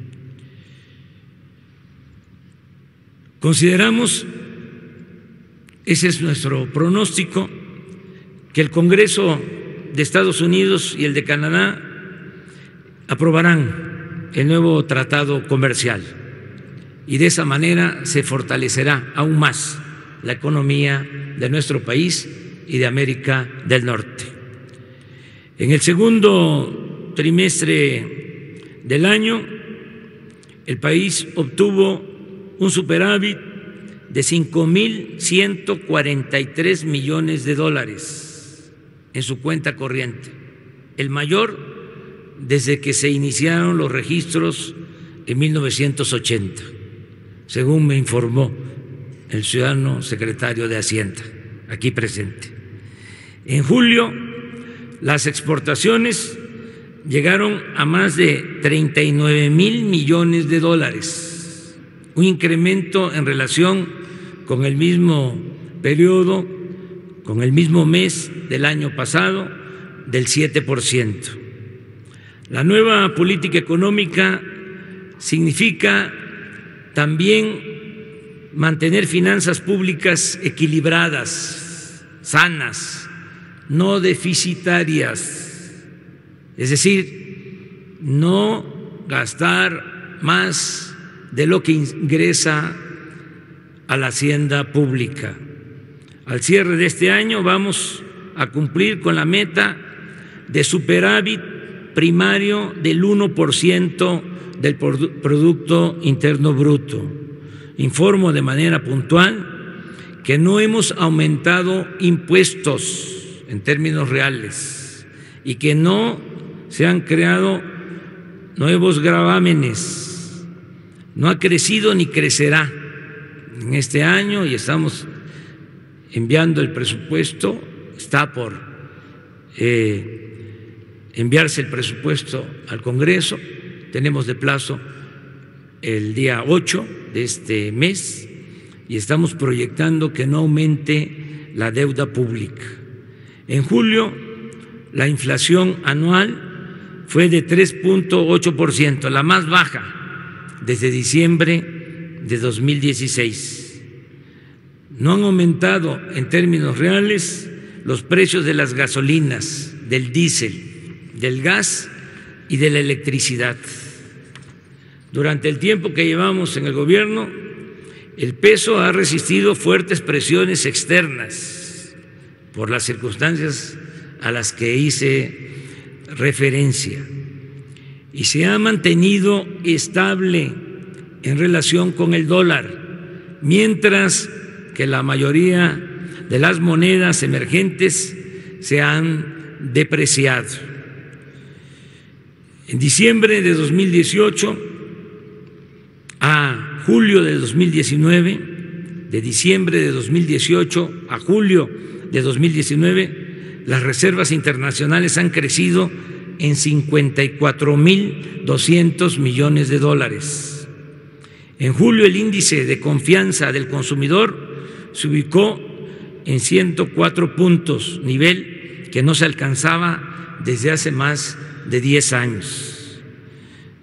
Consideramos, ese es nuestro pronóstico, que el Congreso de Estados Unidos y el de Canadá aprobarán el nuevo tratado comercial y de esa manera se fortalecerá aún más la economía de nuestro país y de América del Norte. En el segundo trimestre del año, el país obtuvo un superávit de cinco mil ciento cuarenta y tres millones de dólares en su cuenta corriente, el mayor desde que se iniciaron los registros en mil novecientos ochenta, según me informó el ciudadano secretario de Hacienda, aquí presente. En julio, las exportaciones llegaron a más de treinta y nueve mil millones de dólares, un incremento en relación con el mismo periodo, con el mismo mes del año pasado, del siete por ciento. La nueva política económica significa también mantener finanzas públicas equilibradas, sanas, no deficitarias, es decir, no gastar más de lo que ingresa a la hacienda pública. Al cierre de este año vamos a cumplir con la meta de superávit primario del uno por ciento del Producto Interno Bruto. Informo de manera puntual que no hemos aumentado impuestos en términos reales y que no se han creado nuevos gravámenes. No ha crecido ni crecerá en este año y estamos enviando el presupuesto, está por eh, enviarse el presupuesto al Congreso, tenemos de plazo el día ocho de este mes y estamos proyectando que no aumente la deuda pública. En julio, la inflación anual fue de tres punto ocho por ciento, la más baja desde diciembre de dos mil dieciséis. No han aumentado en términos reales los precios de las gasolinas, del diésel, del gas y de la electricidad. Durante el tiempo que llevamos en el gobierno, el peso ha resistido fuertes presiones externas por las circunstancias a las que hice referencia y se ha mantenido estable en relación con el dólar, mientras que la mayoría de las monedas emergentes se han depreciado. En diciembre de dos mil dieciocho a julio de dos mil diecinueve, de diciembre de dos mil dieciocho a julio de dos mil diecinueve, las reservas internacionales han crecido en cincuenta y cuatro mil doscientos millones de dólares. En julio el índice de confianza del consumidor se ubicó en ciento cuatro puntos, nivel que no se alcanzaba desde hace más de diez años.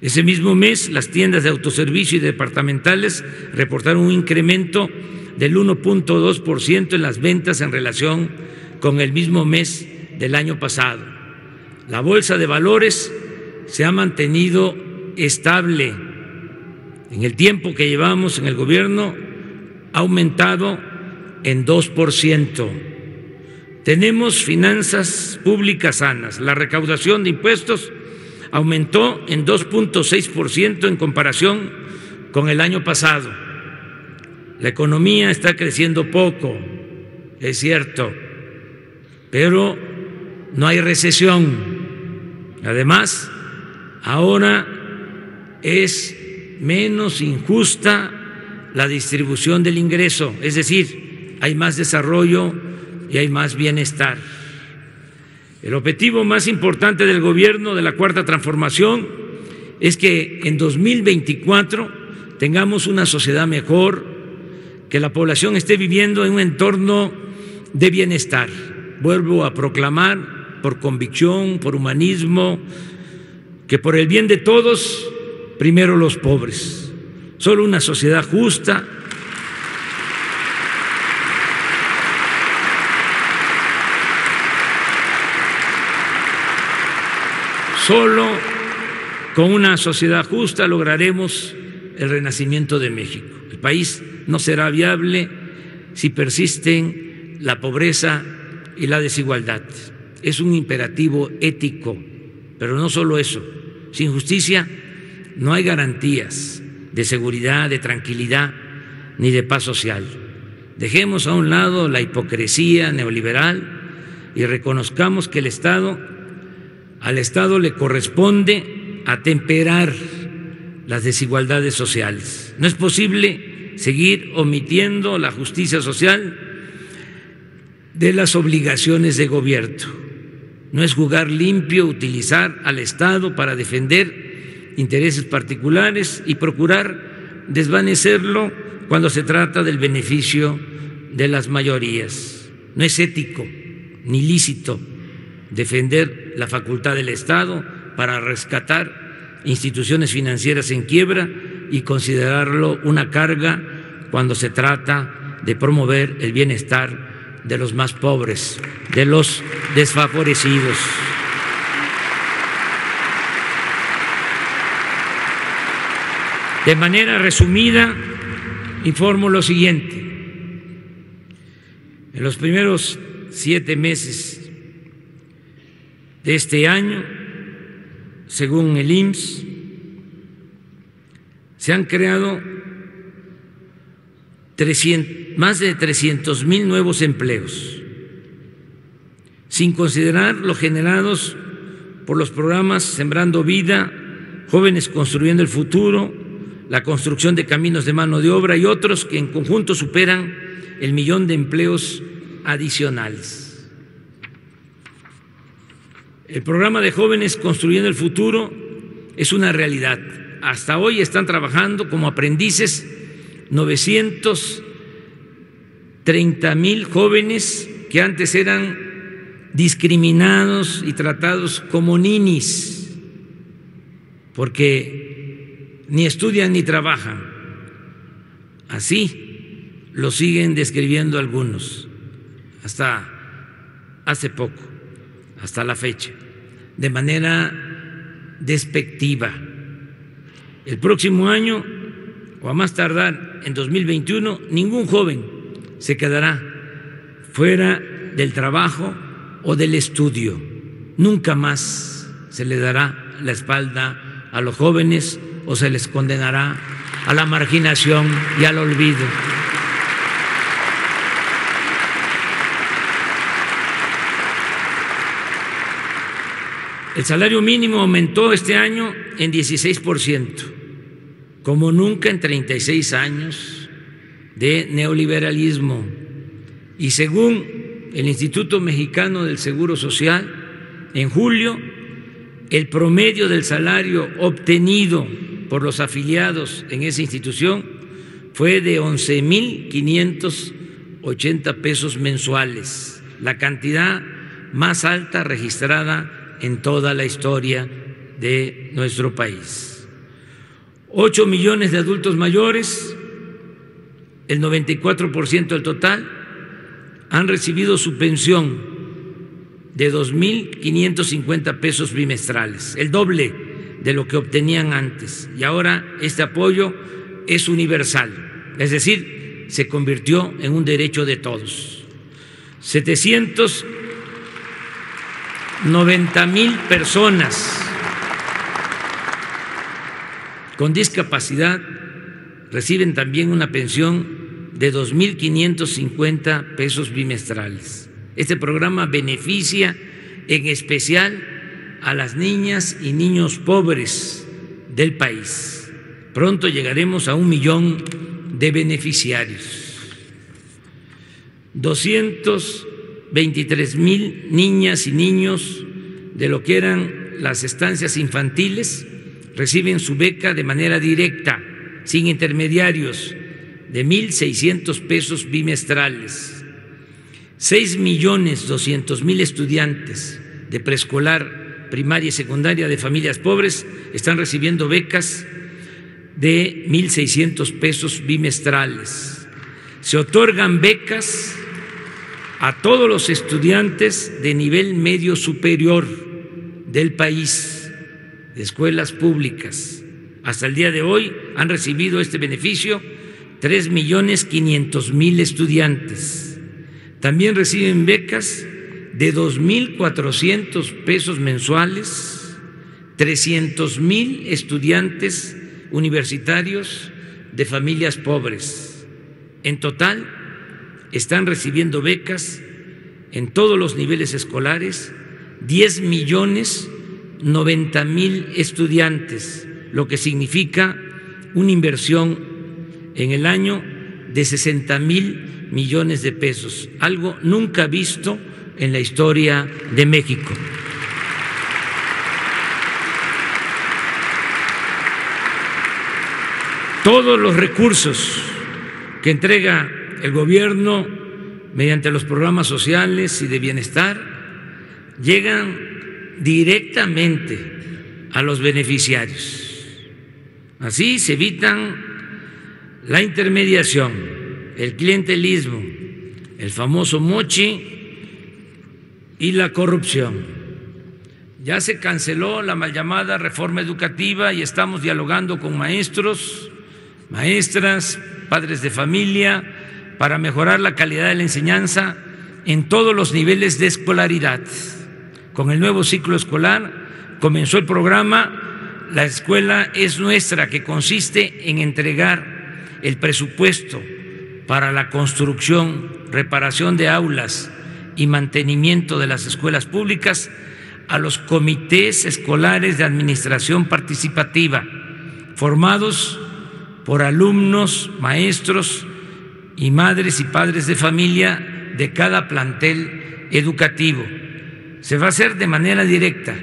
Ese mismo mes, las tiendas de autoservicio y departamentales reportaron un incremento del uno punto dos por ciento en las ventas en relación con el mismo mes del año pasado. La bolsa de valores se ha mantenido estable. En el tiempo que llevamos en el gobierno ha aumentado en dos por ciento. Tenemos finanzas públicas sanas. La recaudación de impuestos aumentó en dos punto seis por ciento en comparación con el año pasado. La economía está creciendo poco, es cierto, pero no hay recesión. Además, ahora es menos injusta la distribución del ingreso, es decir, hay más desarrollo y hay más bienestar. El objetivo más importante del gobierno de la Cuarta Transformación es que en dos mil veinticuatro tengamos una sociedad mejor, que la población esté viviendo en un entorno de bienestar. Vuelvo a proclamar, por convicción, por humanismo, que por el bien de todos, primero los pobres. Solo una sociedad justa, solo con una sociedad justa lograremos el renacimiento de México. El país no será viable si persisten la pobreza y la desigualdad. Es un imperativo ético, pero no solo eso. Sin justicia no hay garantías de seguridad, de tranquilidad ni de paz social. Dejemos a un lado la hipocresía neoliberal y reconozcamos que el Estado, al Estado le corresponde atemperar las desigualdades sociales. No es posible seguir omitiendo la justicia social de las obligaciones de gobierno. No es jugar limpio utilizar al Estado para defender intereses particulares y procurar desvanecerlo cuando se trata del beneficio de las mayorías. No es ético ni lícito defender la facultad del Estado para rescatar instituciones financieras en quiebra y considerarlo una carga cuando se trata de promover el bienestar de los más pobres, de los desfavorecidos. De manera resumida, informo lo siguiente. En los primeros siete meses de este año, según el I M S S, se han creado más de trescientos mil nuevos empleos, sin considerar los generados por los programas Sembrando Vida, Jóvenes Construyendo el Futuro, la construcción de caminos de mano de obra y otros que en conjunto superan el millón de empleos adicionales. El programa de Jóvenes Construyendo el Futuro es una realidad. Hasta hoy están trabajando como aprendices novecientos treinta mil jóvenes que antes eran discriminados y tratados como ninis, porque ni estudian ni trabajan. Así lo siguen describiendo algunos, hasta hace poco, hasta la fecha, de manera despectiva. El próximo año, o a más tardar en dos mil veintiuno, ningún joven se quedará fuera del trabajo o del estudio. Nunca más se le dará la espalda a los jóvenes o se les condenará a la marginación y al olvido. El salario mínimo aumentó este año en dieciséis por ciento, como nunca en treinta y seis años de neoliberalismo. Y según el Instituto Mexicano del Seguro Social, en julio, el promedio del salario obtenido por los afiliados en esa institución fue de once mil quinientos ochenta pesos mensuales, la cantidad más alta registrada en toda la historia de nuestro país. ocho millones de adultos mayores, el noventa y cuatro por ciento del total, han recibido su pensión de dos mil quinientos cincuenta pesos bimestrales, el doble de lo que obtenían antes. Y ahora este apoyo es universal, es decir, se convirtió en un derecho de todos. setecientos noventa mil personas con discapacidad reciben también una pensión de dos mil quinientos cincuenta pesos bimestrales. Este programa beneficia en especial a las niñas y niños pobres del país. Pronto llegaremos a un millón de beneficiarios. doscientos veintitrés mil niñas y niños de lo que eran las estancias infantiles reciben su beca de manera directa, sin intermediarios, de mil seiscientos pesos bimestrales. seis millones doscientos mil estudiantes de preescolar, primaria y secundaria de familias pobres están recibiendo becas de mil seiscientos pesos bimestrales. Se otorgan becas a todos los estudiantes de nivel medio superior del país, de escuelas públicas. Hasta el día de hoy han recibido este beneficio tres millones quinientos mil estudiantes. También reciben becas de dos mil cuatrocientos pesos mensuales, trescientos mil estudiantes universitarios de familias pobres. En total, están recibiendo becas en todos los niveles escolares diez millones noventa mil estudiantes, lo que significa una inversión en el año de sesenta mil millones de pesos, algo nunca visto en la historia de México. Todos los recursos que entrega el gobierno mediante los programas sociales y de bienestar llegan directamente a los beneficiarios. Así se evitan la intermediación, el clientelismo, el famoso mochi y la corrupción. Ya se canceló la mal llamada reforma educativa y estamos dialogando con maestros, maestras, padres de familia para mejorar la calidad de la enseñanza en todos los niveles de escolaridad. Con el nuevo ciclo escolar comenzó el programa La Escuela es Nuestra, que consiste en entregar el presupuesto para la construcción, reparación de aulas y mantenimiento de las escuelas públicas a los comités escolares de administración participativa, formados por alumnos, maestros y madres y padres de familia de cada plantel educativo. Se va a hacer de manera directa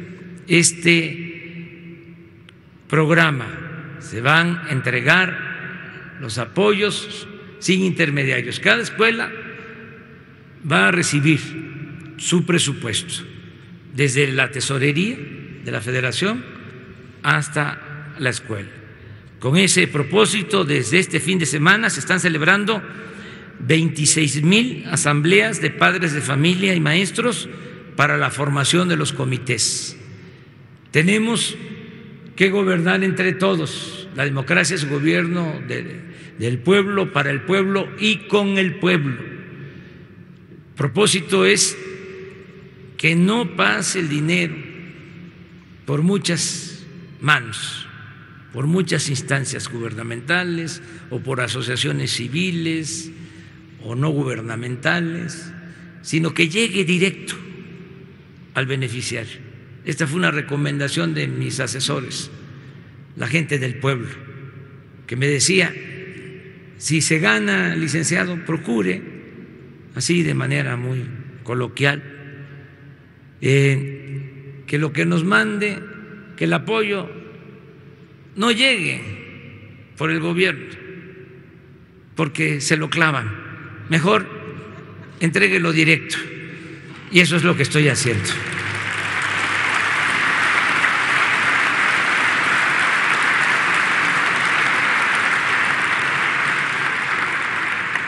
este programa, se van a entregar los apoyos sin intermediarios. Cada escuela va a recibir su presupuesto, desde la tesorería de la Federación hasta la escuela. Con ese propósito, desde este fin de semana se están celebrando veintiséis mil asambleas de padres de familia y maestros para la formación de los comités. Tenemos que gobernar entre todos. La democracia es gobierno de, del pueblo, para el pueblo y con el pueblo. El propósito es que no pase el dinero por muchas manos, por muchas instancias gubernamentales o por asociaciones civiles o no gubernamentales, sino que llegue directo al beneficiario. Esta fue una recomendación de mis asesores, la gente del pueblo, que me decía, si se gana, licenciado, procure, así de manera muy coloquial, eh, que lo que nos mande, que el apoyo no llegue por el gobierno, porque se lo clavan. Mejor entréguelo directo. Y eso es lo que estoy haciendo.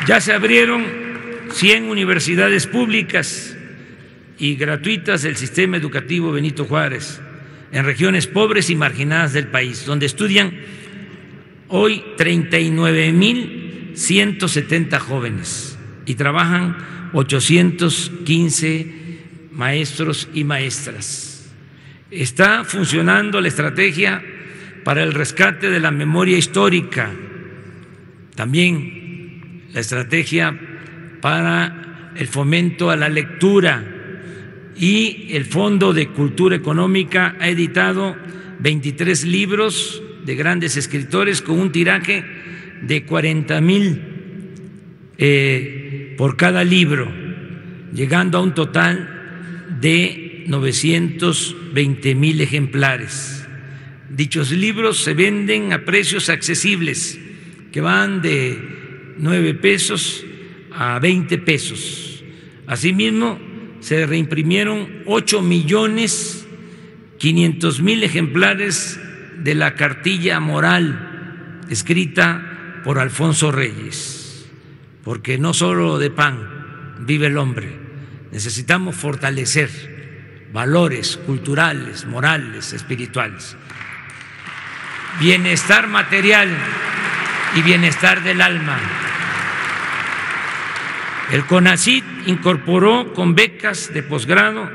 Ya se abrieron cien universidades públicas y gratuitas del sistema educativo Benito Juárez en regiones pobres y marginadas del país, donde estudian hoy treinta y nueve mil ciento setenta jóvenes y trabajan ochocientos quince maestros y maestras. Está funcionando la estrategia para el rescate de la memoria histórica, también la estrategia para el fomento a la lectura, y el Fondo de Cultura Económica ha editado veintitrés libros de grandes escritores con un tiraje de cuarenta mil eh, por cada libro, llegando a un total de novecientos veinte mil ejemplares. Dichos libros se venden a precios accesibles, que van de nueve pesos a veinte pesos. Asimismo, se reimprimieron ocho millones quinientos mil ejemplares de la cartilla moral escrita por Alfonso Reyes, porque no solo de pan vive el hombre, necesitamos fortalecer valores culturales, morales, espirituales, bienestar material y bienestar del alma. El CONACYT incorporó con becas de posgrado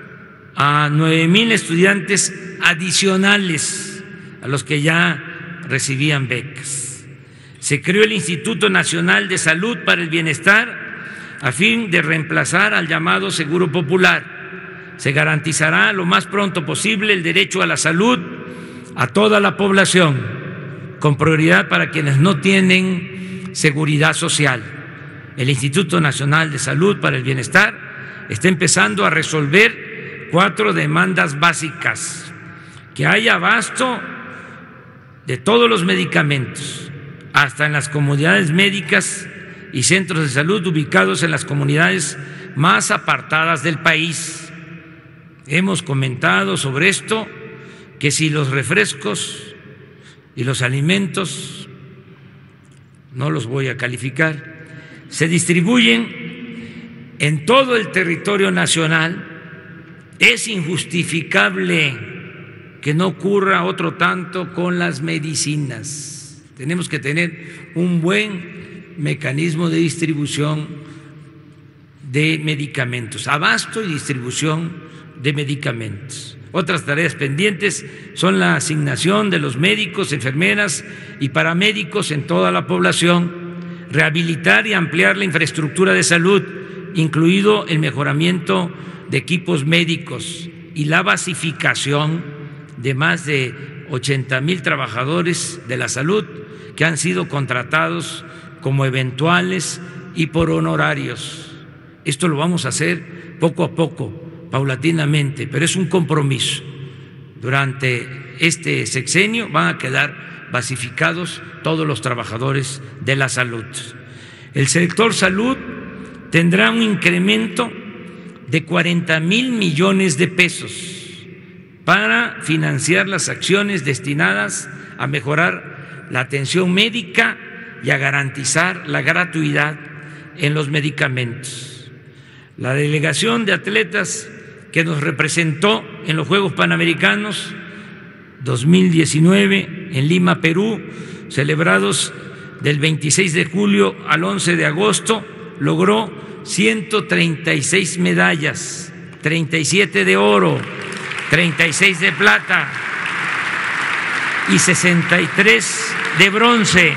a nueve mil estudiantes adicionales a los que ya recibían becas. Se creó el Instituto Nacional de Salud para el Bienestar a fin de reemplazar al llamado Seguro Popular. Se garantizará lo más pronto posible el derecho a la salud a toda la población, con prioridad para quienes no tienen seguridad social. El Instituto Nacional de Salud para el Bienestar está empezando a resolver cuatro demandas básicas: que haya abasto de todos los medicamentos, hasta en las comunidades médicas y centros de salud ubicados en las comunidades más apartadas del país. Hemos comentado sobre esto, que si los refrescos y los alimentos, no los voy a calificar, se distribuyen en todo el territorio nacional, es injustificable que no ocurra otro tanto con las medicinas. Tenemos que tener un buen mecanismo de distribución de medicamentos, abasto y distribución de medicamentos. Otras tareas pendientes son la asignación de los médicos, enfermeras y paramédicos en toda la población, rehabilitar y ampliar la infraestructura de salud, incluido el mejoramiento de equipos médicos y la basificación de más de ochenta mil trabajadores de la salud que han sido contratados como eventuales y por honorarios. Esto lo vamos a hacer poco a poco, paulatinamente, pero es un compromiso. Durante este sexenio van a quedar basificados todos los trabajadores de la salud. El sector salud tendrá un incremento de cuarenta mil millones de pesos para financiar las acciones destinadas a mejorar la atención médica y a garantizar la gratuidad en los medicamentos. La delegación de atletas que nos representó en los Juegos Panamericanos dos mil diecinueve en Lima, Perú, celebrados del veintiséis de julio al once de agosto, logró ciento treinta y seis medallas, treinta y siete de oro, treinta y seis de plata y sesenta y tres de bronce,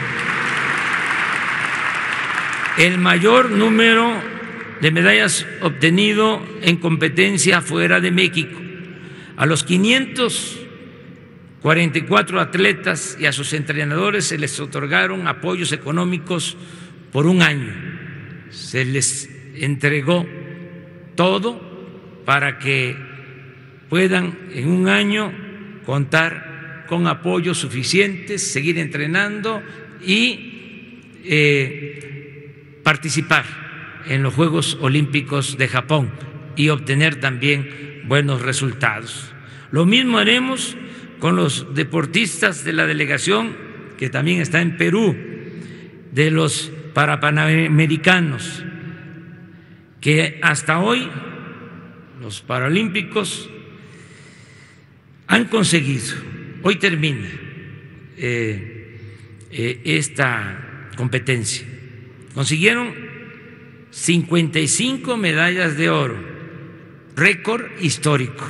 el mayor número de medallas obtenido en competencia fuera de México. A los quinientos cuarenta y cuatro atletas y a sus entrenadores se les otorgaron apoyos económicos por un año. Se les entregó todo para que puedan en un año contar con apoyos suficientes, seguir entrenando y eh, participar en los Juegos Olímpicos de Japón y obtener también buenos resultados. Lo mismo haremos con los deportistas de la delegación que también está en Perú, de los para panamericanos, que hasta hoy los paralímpicos han conseguido, hoy termina eh, eh, esta competencia, consiguieron cincuenta y cinco medallas de oro, récord histórico.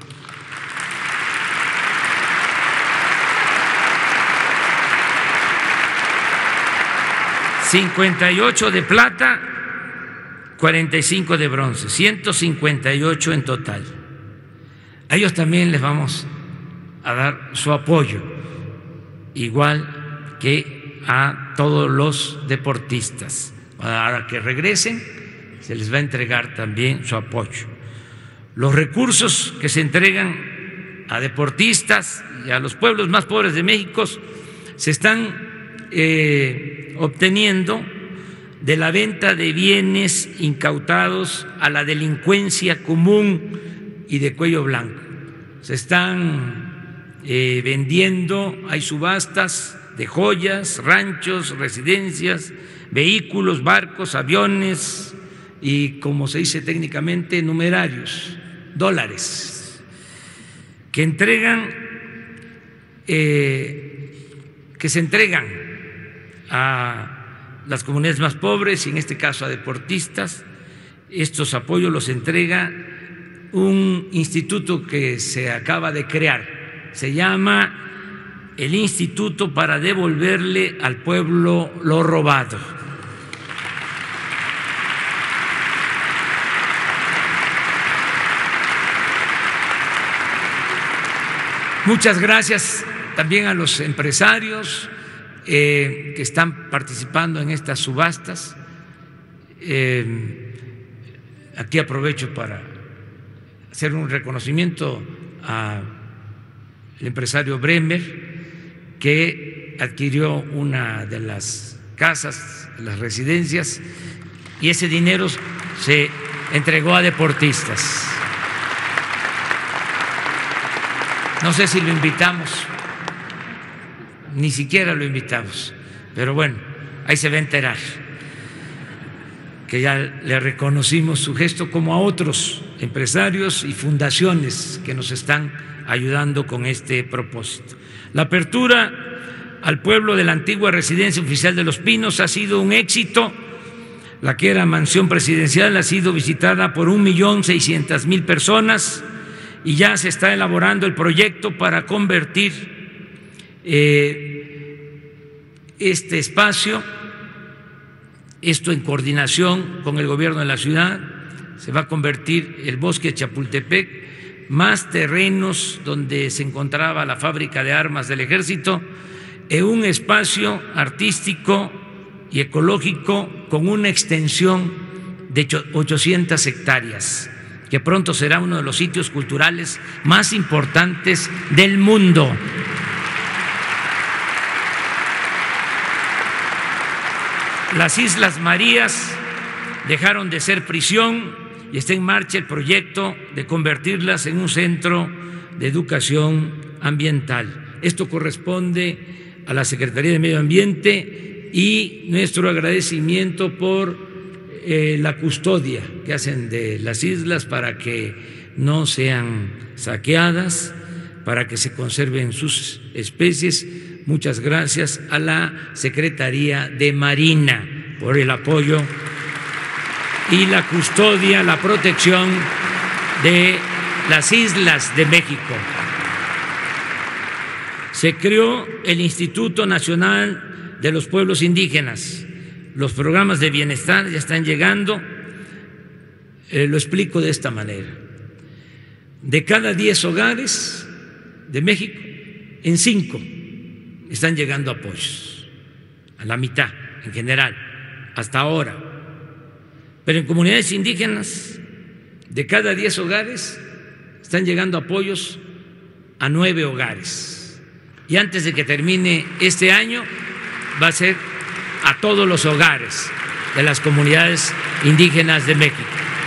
cincuenta y ocho de plata, cuarenta y cinco de bronce, ciento cincuenta y ocho en total. A ellos también les vamos a dar su apoyo, igual que a todos los deportistas. Ahora que regresen, se les va a entregar también su apoyo. Los recursos que se entregan a deportistas y a los pueblos más pobres de México se están eh, obteniendo de la venta de bienes incautados a la delincuencia común y de cuello blanco. Se están eh, vendiendo, hay subastas de joyas, ranchos, residencias, vehículos, barcos, aviones y, como se dice técnicamente, numerarios, dólares, que entregan, eh, que se entregan a las comunidades más pobres y en este caso a deportistas. Estos apoyos los entrega un instituto que se acaba de crear, se llama el Instituto para devolverle al pueblo lo robado. Muchas gracias también a los empresarios eh, que están participando en estas subastas. Eh, aquí aprovecho para hacer un reconocimiento al empresario Bremer, que adquirió una de las casas, las residencias, y ese dinero se entregó a deportistas. No sé si lo invitamos, ni siquiera lo invitamos, pero bueno, ahí se va a enterar que ya le reconocimos su gesto, como a otros empresarios y fundaciones que nos están ayudando con este propósito. La apertura al pueblo de la antigua residencia oficial de Los Pinos ha sido un éxito. La que era mansión presidencial ha sido visitada por un millón seiscientas mil personas y ya se está elaborando el proyecto para convertir eh, este espacio, esto en coordinación con el gobierno de la ciudad. Se va a convertir el bosque de Chapultepec, más terrenos donde se encontraba la fábrica de armas del ejército, en un espacio artístico y ecológico con una extensión de ochocientas hectáreas, que pronto será uno de los sitios culturales más importantes del mundo. Las Islas Marías dejaron de ser prisión y está en marcha el proyecto de convertirlas en un centro de educación ambiental. Esto corresponde a la Secretaría de Medio Ambiente y nuestro agradecimiento por eh, la custodia que hacen de las islas para que no sean saqueadas, para que se conserven sus especies. Muchas gracias a la Secretaría de Marina por el apoyo y la custodia, la protección de las islas de México. Se creó el Instituto Nacional de los Pueblos Indígenas. Los programas de bienestar ya están llegando. Eh, lo explico de esta manera. De cada diez hogares de México, en cinco están llegando apoyos, a la mitad en general, hasta ahora. Pero en comunidades indígenas, de cada diez hogares, están llegando apoyos a nueve hogares. Y antes de que termine este año, va a ser a todos los hogares de las comunidades indígenas de México.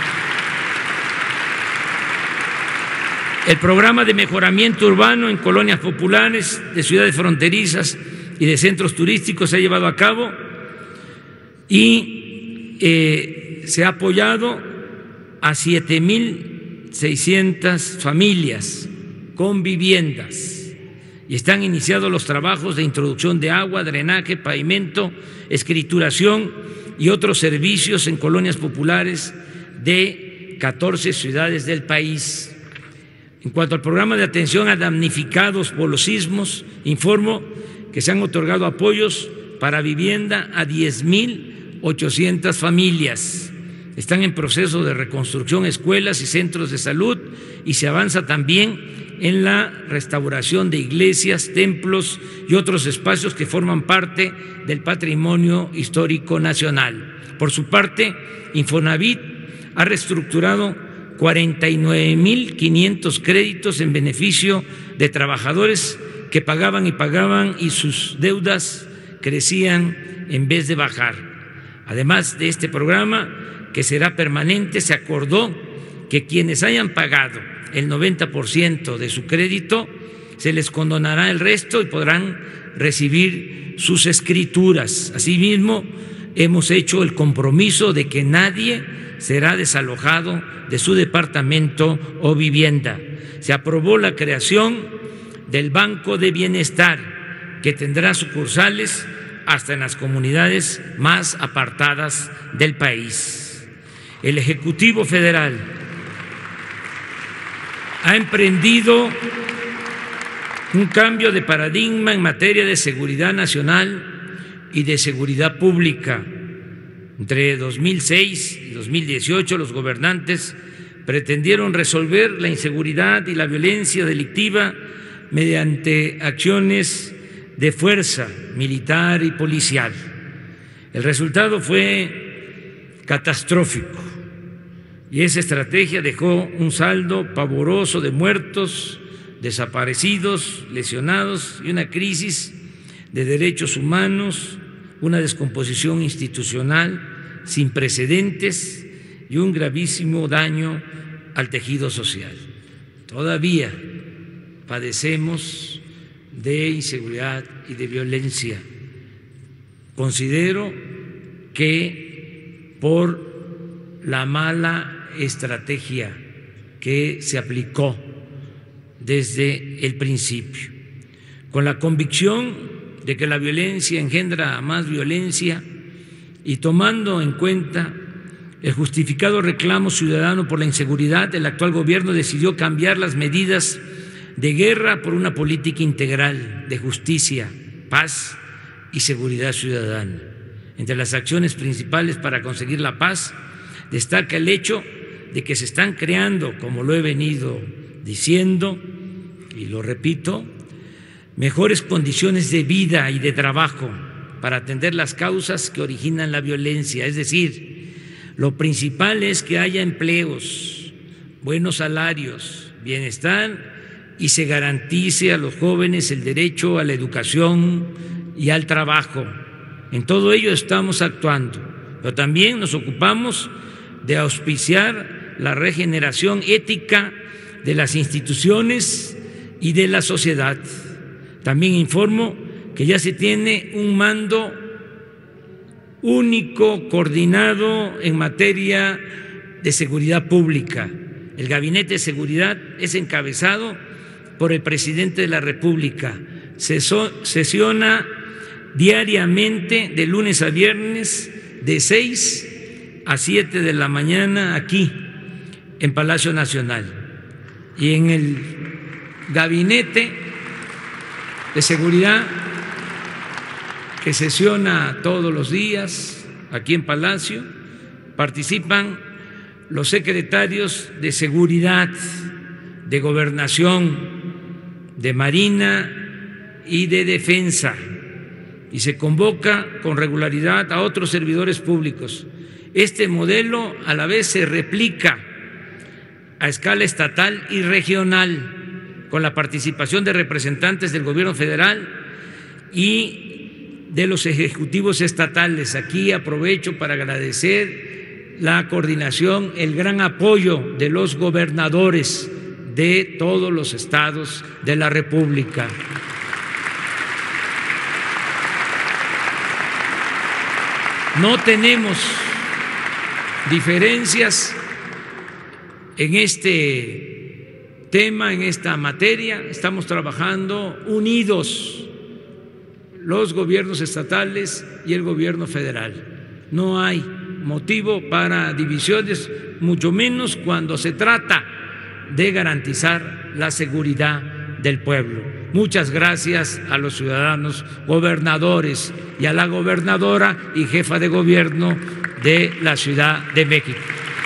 El programa de mejoramiento urbano en colonias populares de ciudades fronterizas y de centros turísticos se ha llevado a cabo y eh, se ha apoyado a siete mil seiscientas familias con viviendas y están iniciados los trabajos de introducción de agua, drenaje, pavimento, escrituración y otros servicios en colonias populares de catorce ciudades del país. En cuanto al programa de atención a damnificados por los sismos, informo que se han otorgado apoyos para vivienda a diez mil ochocientas familias. Están en proceso de reconstrucción escuelas y centros de salud y se avanza también en la restauración de iglesias, templos y otros espacios que forman parte del patrimonio histórico nacional. Por su parte, Infonavit ha reestructurado cuarenta y nueve mil quinientos créditos en beneficio de trabajadores que pagaban y pagaban y sus deudas crecían en vez de bajar. Además de este programa, que será permanente, se acordó que quienes hayan pagado el noventa por ciento de su crédito, se les condonará el resto y podrán recibir sus escrituras. Asimismo, hemos hecho el compromiso de que nadie será desalojado de su departamento o vivienda. Se aprobó la creación del Banco de Bienestar, que tendrá sucursales hasta en las comunidades más apartadas del país. El Ejecutivo Federal ha emprendido un cambio de paradigma en materia de seguridad nacional y de seguridad pública. Entre dos mil seis y dos mil dieciocho, los gobernantes pretendieron resolver la inseguridad y la violencia delictiva mediante acciones de fuerza militar y policial. El resultado fue catastrófico y esa estrategia dejó un saldo pavoroso de muertos, desaparecidos, lesionados y una crisis de derechos humanos, una descomposición institucional sin precedentes y un gravísimo daño al tejido social. Todavía padecemos de inseguridad y de violencia. Considero que por la mala estrategia que se aplicó desde el principio, con la convicción de que la violencia engendra más violencia y tomando en cuenta el justificado reclamo ciudadano por la inseguridad, el actual gobierno decidió cambiar las medidas de guerra por una política integral de justicia, paz y seguridad ciudadana. Entre las acciones principales para conseguir la paz destaca el hecho de que se están creando, como lo he venido diciendo y lo repito, mejores condiciones de vida y de trabajo para atender las causas que originan la violencia. Es decir, lo principal es que haya empleos, buenos salarios, bienestar y se garantice a los jóvenes el derecho a la educación y al trabajo. En todo ello estamos actuando, pero también nos ocupamos de auspiciar la regeneración ética de las instituciones y de la sociedad. También informo que ya se tiene un mando único, coordinado en materia de seguridad pública. El Gabinete de Seguridad es encabezado por el presidente de la República. Sesiona diariamente de lunes a viernes de seis a siete de la mañana aquí en Palacio Nacional. Y en el Gabinete de Seguridad, que sesiona todos los días aquí en Palacio, participan los secretarios de Seguridad, de Gobernación, de Marina y de Defensa, y se convoca con regularidad a otros servidores públicos. Este modelo a la vez se replica a escala estatal y regional, con la participación de representantes del gobierno federal y de los ejecutivos estatales. Aquí aprovecho para agradecer la coordinación, el gran apoyo de los gobernadores de todos los estados de la República. no tenemos diferencias en este tema, en esta materia. Estamos trabajando unidos los gobiernos estatales y el gobierno federal. No hay motivo para divisiones, mucho menos cuando se trata de garantizar la seguridad del pueblo. Muchas gracias a los ciudadanos gobernadores y a la gobernadora y jefa de gobierno de la Ciudad de México.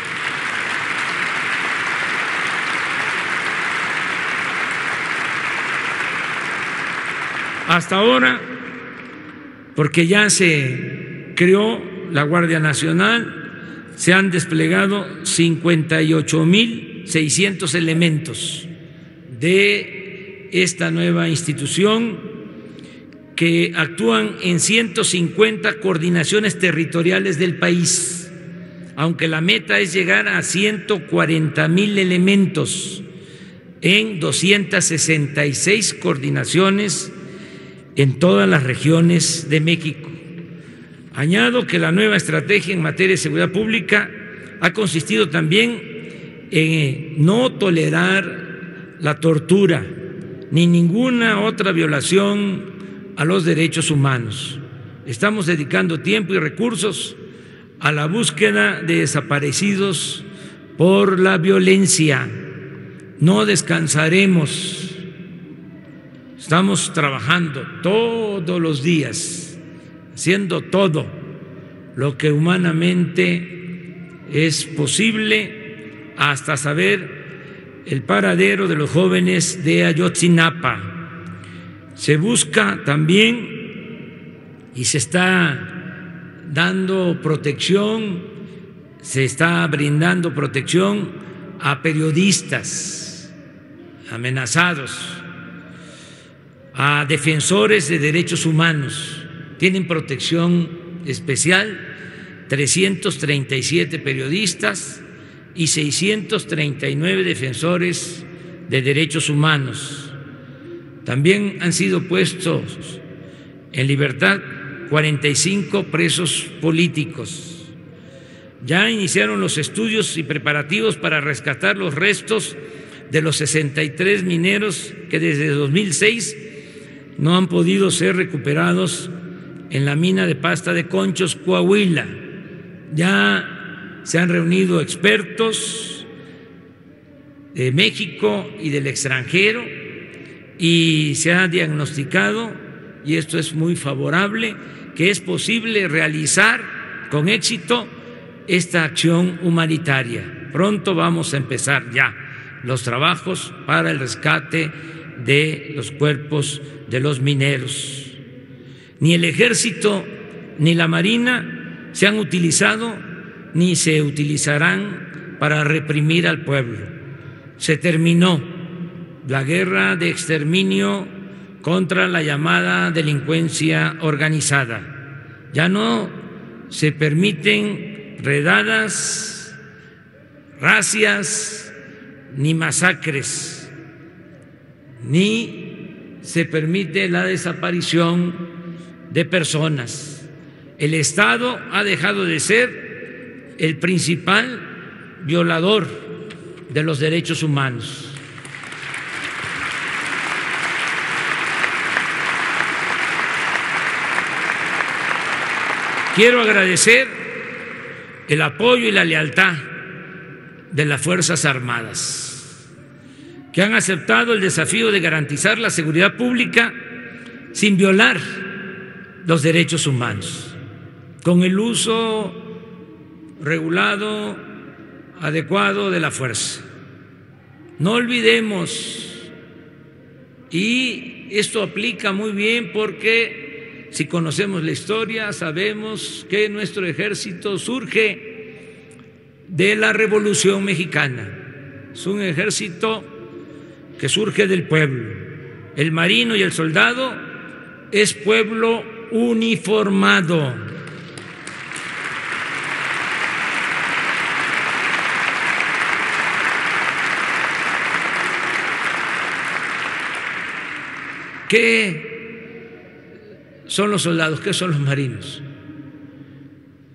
Hasta ahora, porque ya se creó la Guardia Nacional, se han desplegado cincuenta y ocho mil seiscientos elementos de esta nueva institución que actúan en ciento cincuenta coordinaciones territoriales del país, aunque la meta es llegar a ciento cuarenta mil elementos en doscientas sesenta y seis coordinaciones en todas las regiones de México. Añado que la nueva estrategia en materia de seguridad pública ha consistido también en no tolerar la tortura ni ninguna otra violación a los derechos humanos. Estamos dedicando tiempo y recursos a la búsqueda de desaparecidos por la violencia. No descansaremos. Estamos trabajando todos los días, haciendo todo lo que humanamente es posible hasta saber el paradero de los jóvenes de Ayotzinapa. Se busca también y se está dando protección, se está brindando protección a periodistas amenazados, a defensores de derechos humanos. Tienen protección especial trescientos treinta y siete periodistas y seiscientos treinta y nueve defensores de derechos humanos. También han sido puestos en libertad cuarenta y cinco presos políticos. Ya iniciaron los estudios y preparativos para rescatar los restos de los sesenta y tres mineros que desde dos mil seis no han podido ser recuperados en la mina de Pasta de Conchos, Coahuila. Ya se han reunido expertos de México y del extranjero y se ha diagnosticado, y esto es muy favorable, que es posible realizar con éxito esta acción humanitaria. Pronto vamos a empezar ya los trabajos para el rescate de los cuerpos de los mineros. Ni el Ejército ni la Marina se han utilizado ni se utilizarán para reprimir al pueblo. Se terminó la guerra de exterminio contra la llamada delincuencia organizada. Ya no se permiten redadas, racias, ni masacres, ni se permite la desaparición de personas. El Estado ha dejado de ser el principal violador de los derechos humanos. Quiero agradecer el apoyo y la lealtad de las Fuerzas Armadas, que han aceptado el desafío de garantizar la seguridad pública sin violar los derechos humanos, con el uso regulado, adecuado de la fuerza. No olvidemos, y esto aplica muy bien porque si conocemos la historia sabemos que nuestro ejército surge de la Revolución Mexicana. Es un ejército que surge del pueblo. El marino y el soldado es pueblo uniformado. ¿Qué son los soldados? ¿Qué son los marinos?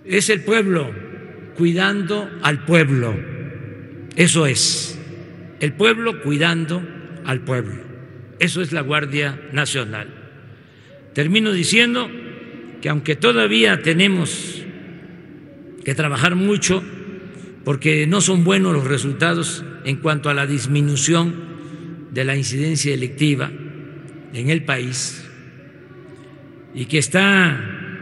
es el pueblo cuidando al pueblo. Eso es, el pueblo cuidando al pueblo. Eso es la Guardia Nacional. Termino diciendo que aunque todavía tenemos que trabajar mucho, porque no son buenos los resultados en cuanto a la disminución de la incidencia delictiva en el país, y que está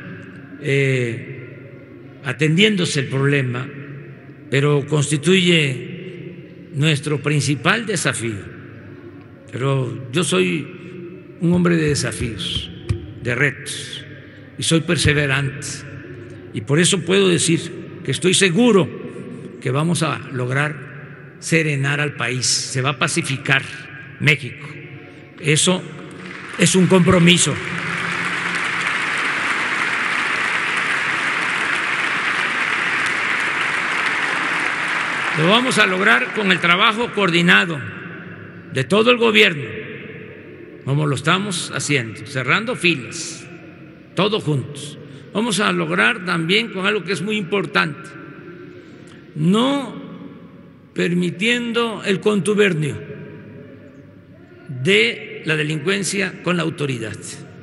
eh, atendiéndose el problema, pero constituye nuestro principal desafío. Pero yo soy un hombre de desafíos, de retos, y soy perseverante, y por eso puedo decir que estoy seguro que vamos a lograr serenar al país, se va a pacificar México. Eso es un compromiso. Lo vamos a lograr con el trabajo coordinado de todo el gobierno, como lo estamos haciendo, cerrando filas, todos juntos. Vamos a lograr también con algo que es muy importante, no permitiendo el contubernio de la delincuencia con la autoridad.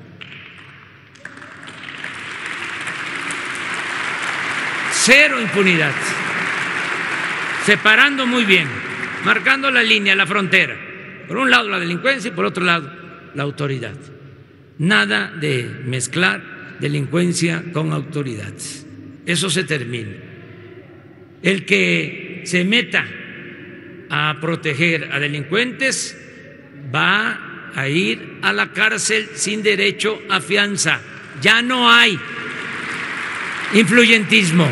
Cero impunidad, separando muy bien, marcando la línea, la frontera. Por un lado la delincuencia y por otro lado la autoridad. Nada de mezclar delincuencia con autoridad. Eso se termina. El que se meta a proteger a delincuentes va a ir a la cárcel sin derecho a fianza. Ya no hay influyentismo.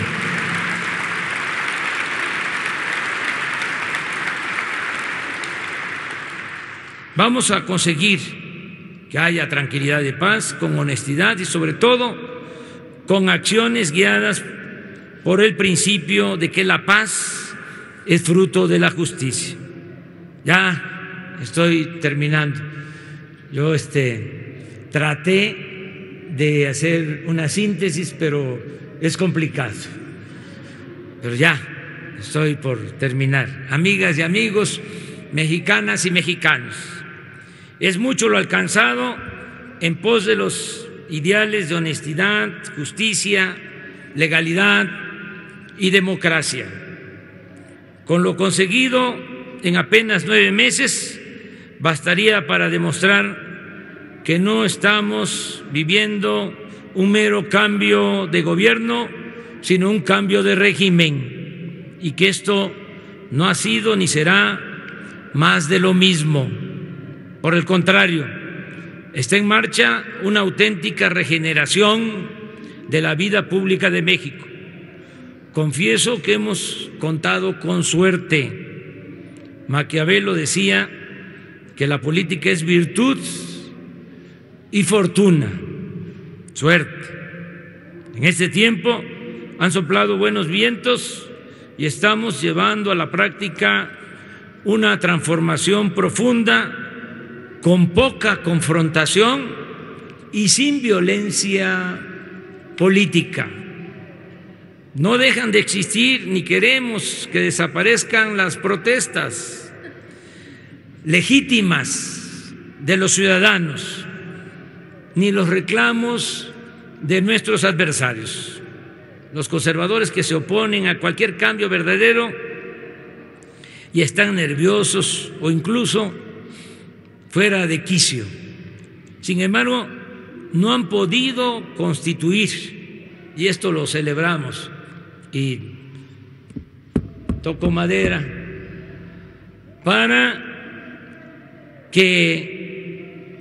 Vamos a conseguir que haya tranquilidad y paz con honestidad y sobre todo con acciones guiadas por el principio de que la paz es fruto de la justicia. Ya estoy terminando. Yo este, traté de hacer una síntesis, pero es complicado. Pero ya estoy por terminar. Amigas y amigos, mexicanas y mexicanos, es mucho lo alcanzado en pos de los ideales de honestidad, justicia, legalidad y democracia. Con lo conseguido en apenas nueve meses bastaría para demostrar que no estamos viviendo un mero cambio de gobierno, sino un cambio de régimen, y que esto no ha sido ni será más de lo mismo. Por el contrario, está en marcha una auténtica regeneración de la vida pública de México. Confieso que hemos contado con suerte. Maquiavelo decía que la política es virtud y fortuna, suerte. En este tiempo han soplado buenos vientos y estamos llevando a la práctica una transformación profunda, con poca confrontación y sin violencia política. No dejan de existir ni queremos que desaparezcan las protestas legítimas de los ciudadanos, ni los reclamos de nuestros adversarios. Los conservadores que se oponen a cualquier cambio verdadero y están nerviosos o incluso fuera de quicio. Sin embargo, no han podido constituir, y esto lo celebramos, y toco madera, para que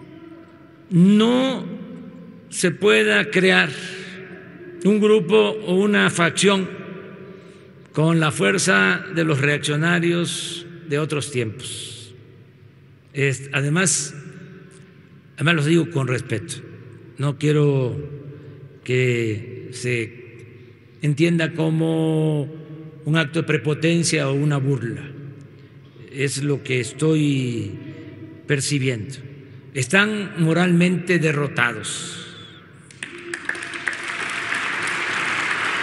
no se pueda crear un grupo o una facción con la fuerza de los reaccionarios de otros tiempos. Es, además, además los digo con respeto, no quiero que se entienda como un acto de prepotencia o una burla, es lo que estoy percibiendo. Están moralmente derrotados.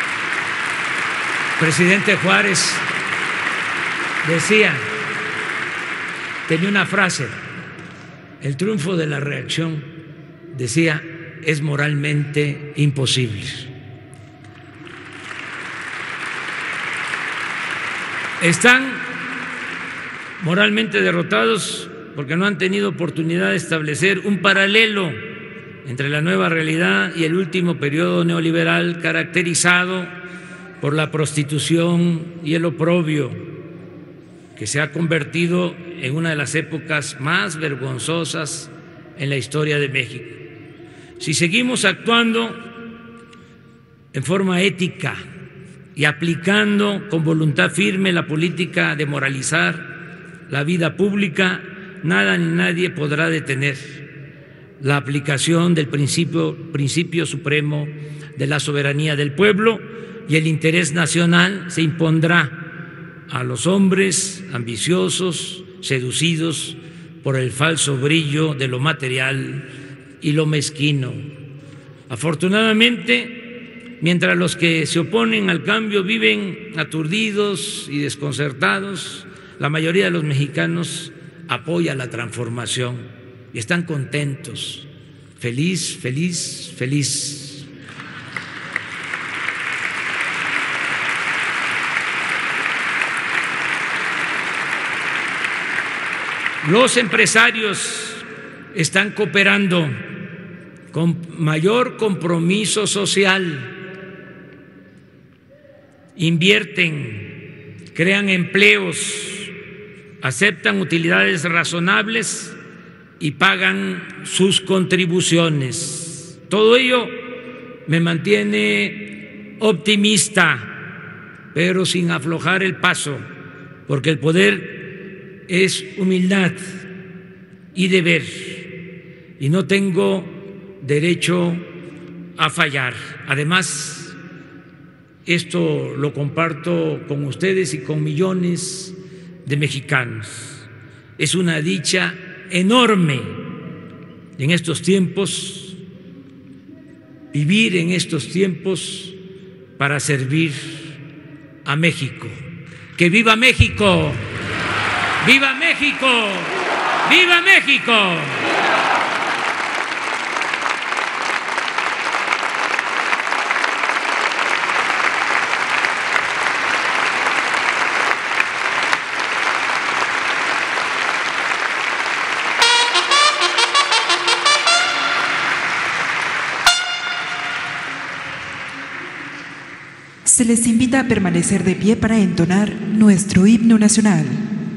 presidente Juárez decía, tenía una frase, el triunfo de la reacción, decía, es moralmente imposible. Están moralmente derrotados porque no han tenido oportunidad de establecer un paralelo entre la nueva realidad y el último periodo neoliberal caracterizado por la prostitución y el oprobio, que se ha convertido en una de las épocas más vergonzosas en la historia de México. Si seguimos actuando en forma ética y aplicando con voluntad firme la política de moralizar la vida pública, nada ni nadie podrá detener la aplicación del principio, principio supremo de la soberanía del pueblo, y el interés nacional se impondrá a los hombres ambiciosos, seducidos por el falso brillo de lo material y lo mezquino. Afortunadamente, mientras los que se oponen al cambio viven aturdidos y desconcertados, la mayoría de los mexicanos apoya la transformación y están contentos, feliz, feliz, feliz. Los empresarios están cooperando con mayor compromiso social, invierten, crean empleos, aceptan utilidades razonables y pagan sus contribuciones. Todo ello me mantiene optimista, pero sin aflojar el paso, porque el poder es humildad y deber, y no tengo derecho a fallar. Además, esto lo comparto con ustedes y con millones de mexicanos. Es una dicha enorme en estos tiempos, vivir en estos tiempos para servir a México. ¡Que viva México! ¡Viva México! ¡Viva México! Se les invita a permanecer de pie para entonar nuestro himno nacional.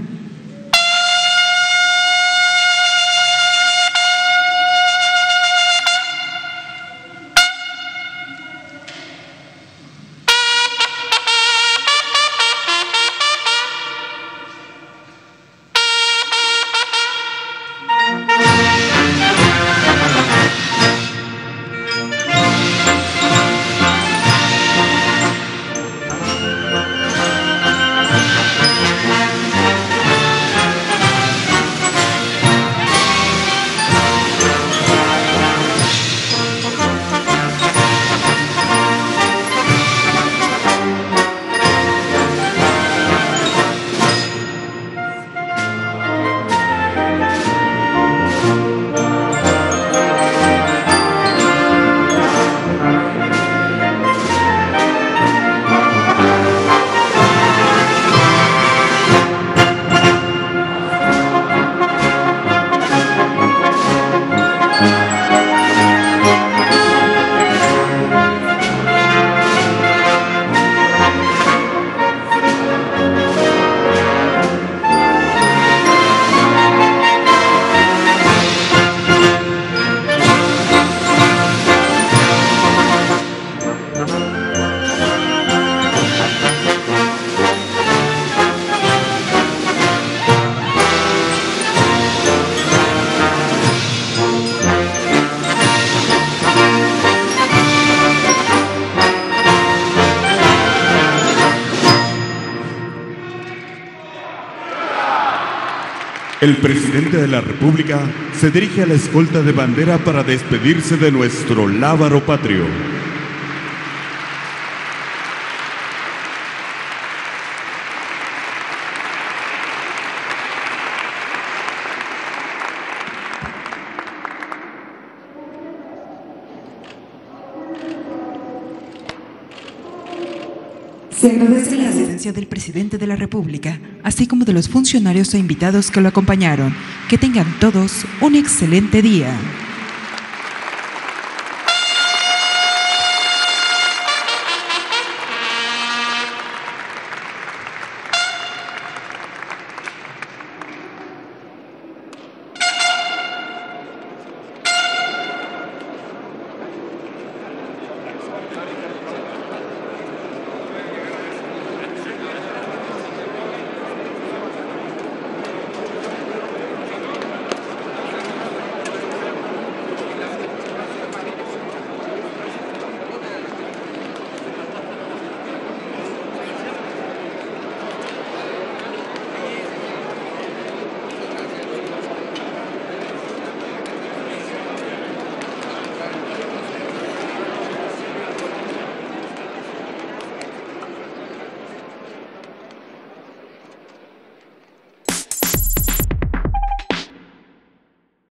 El presidente de la República se dirige a la escolta de bandera para despedirse de nuestro lábaro patrio. Se agradece la asistencia del presidente de la República, así como de los funcionarios e invitados que lo acompañaron. Que tengan todos un excelente día.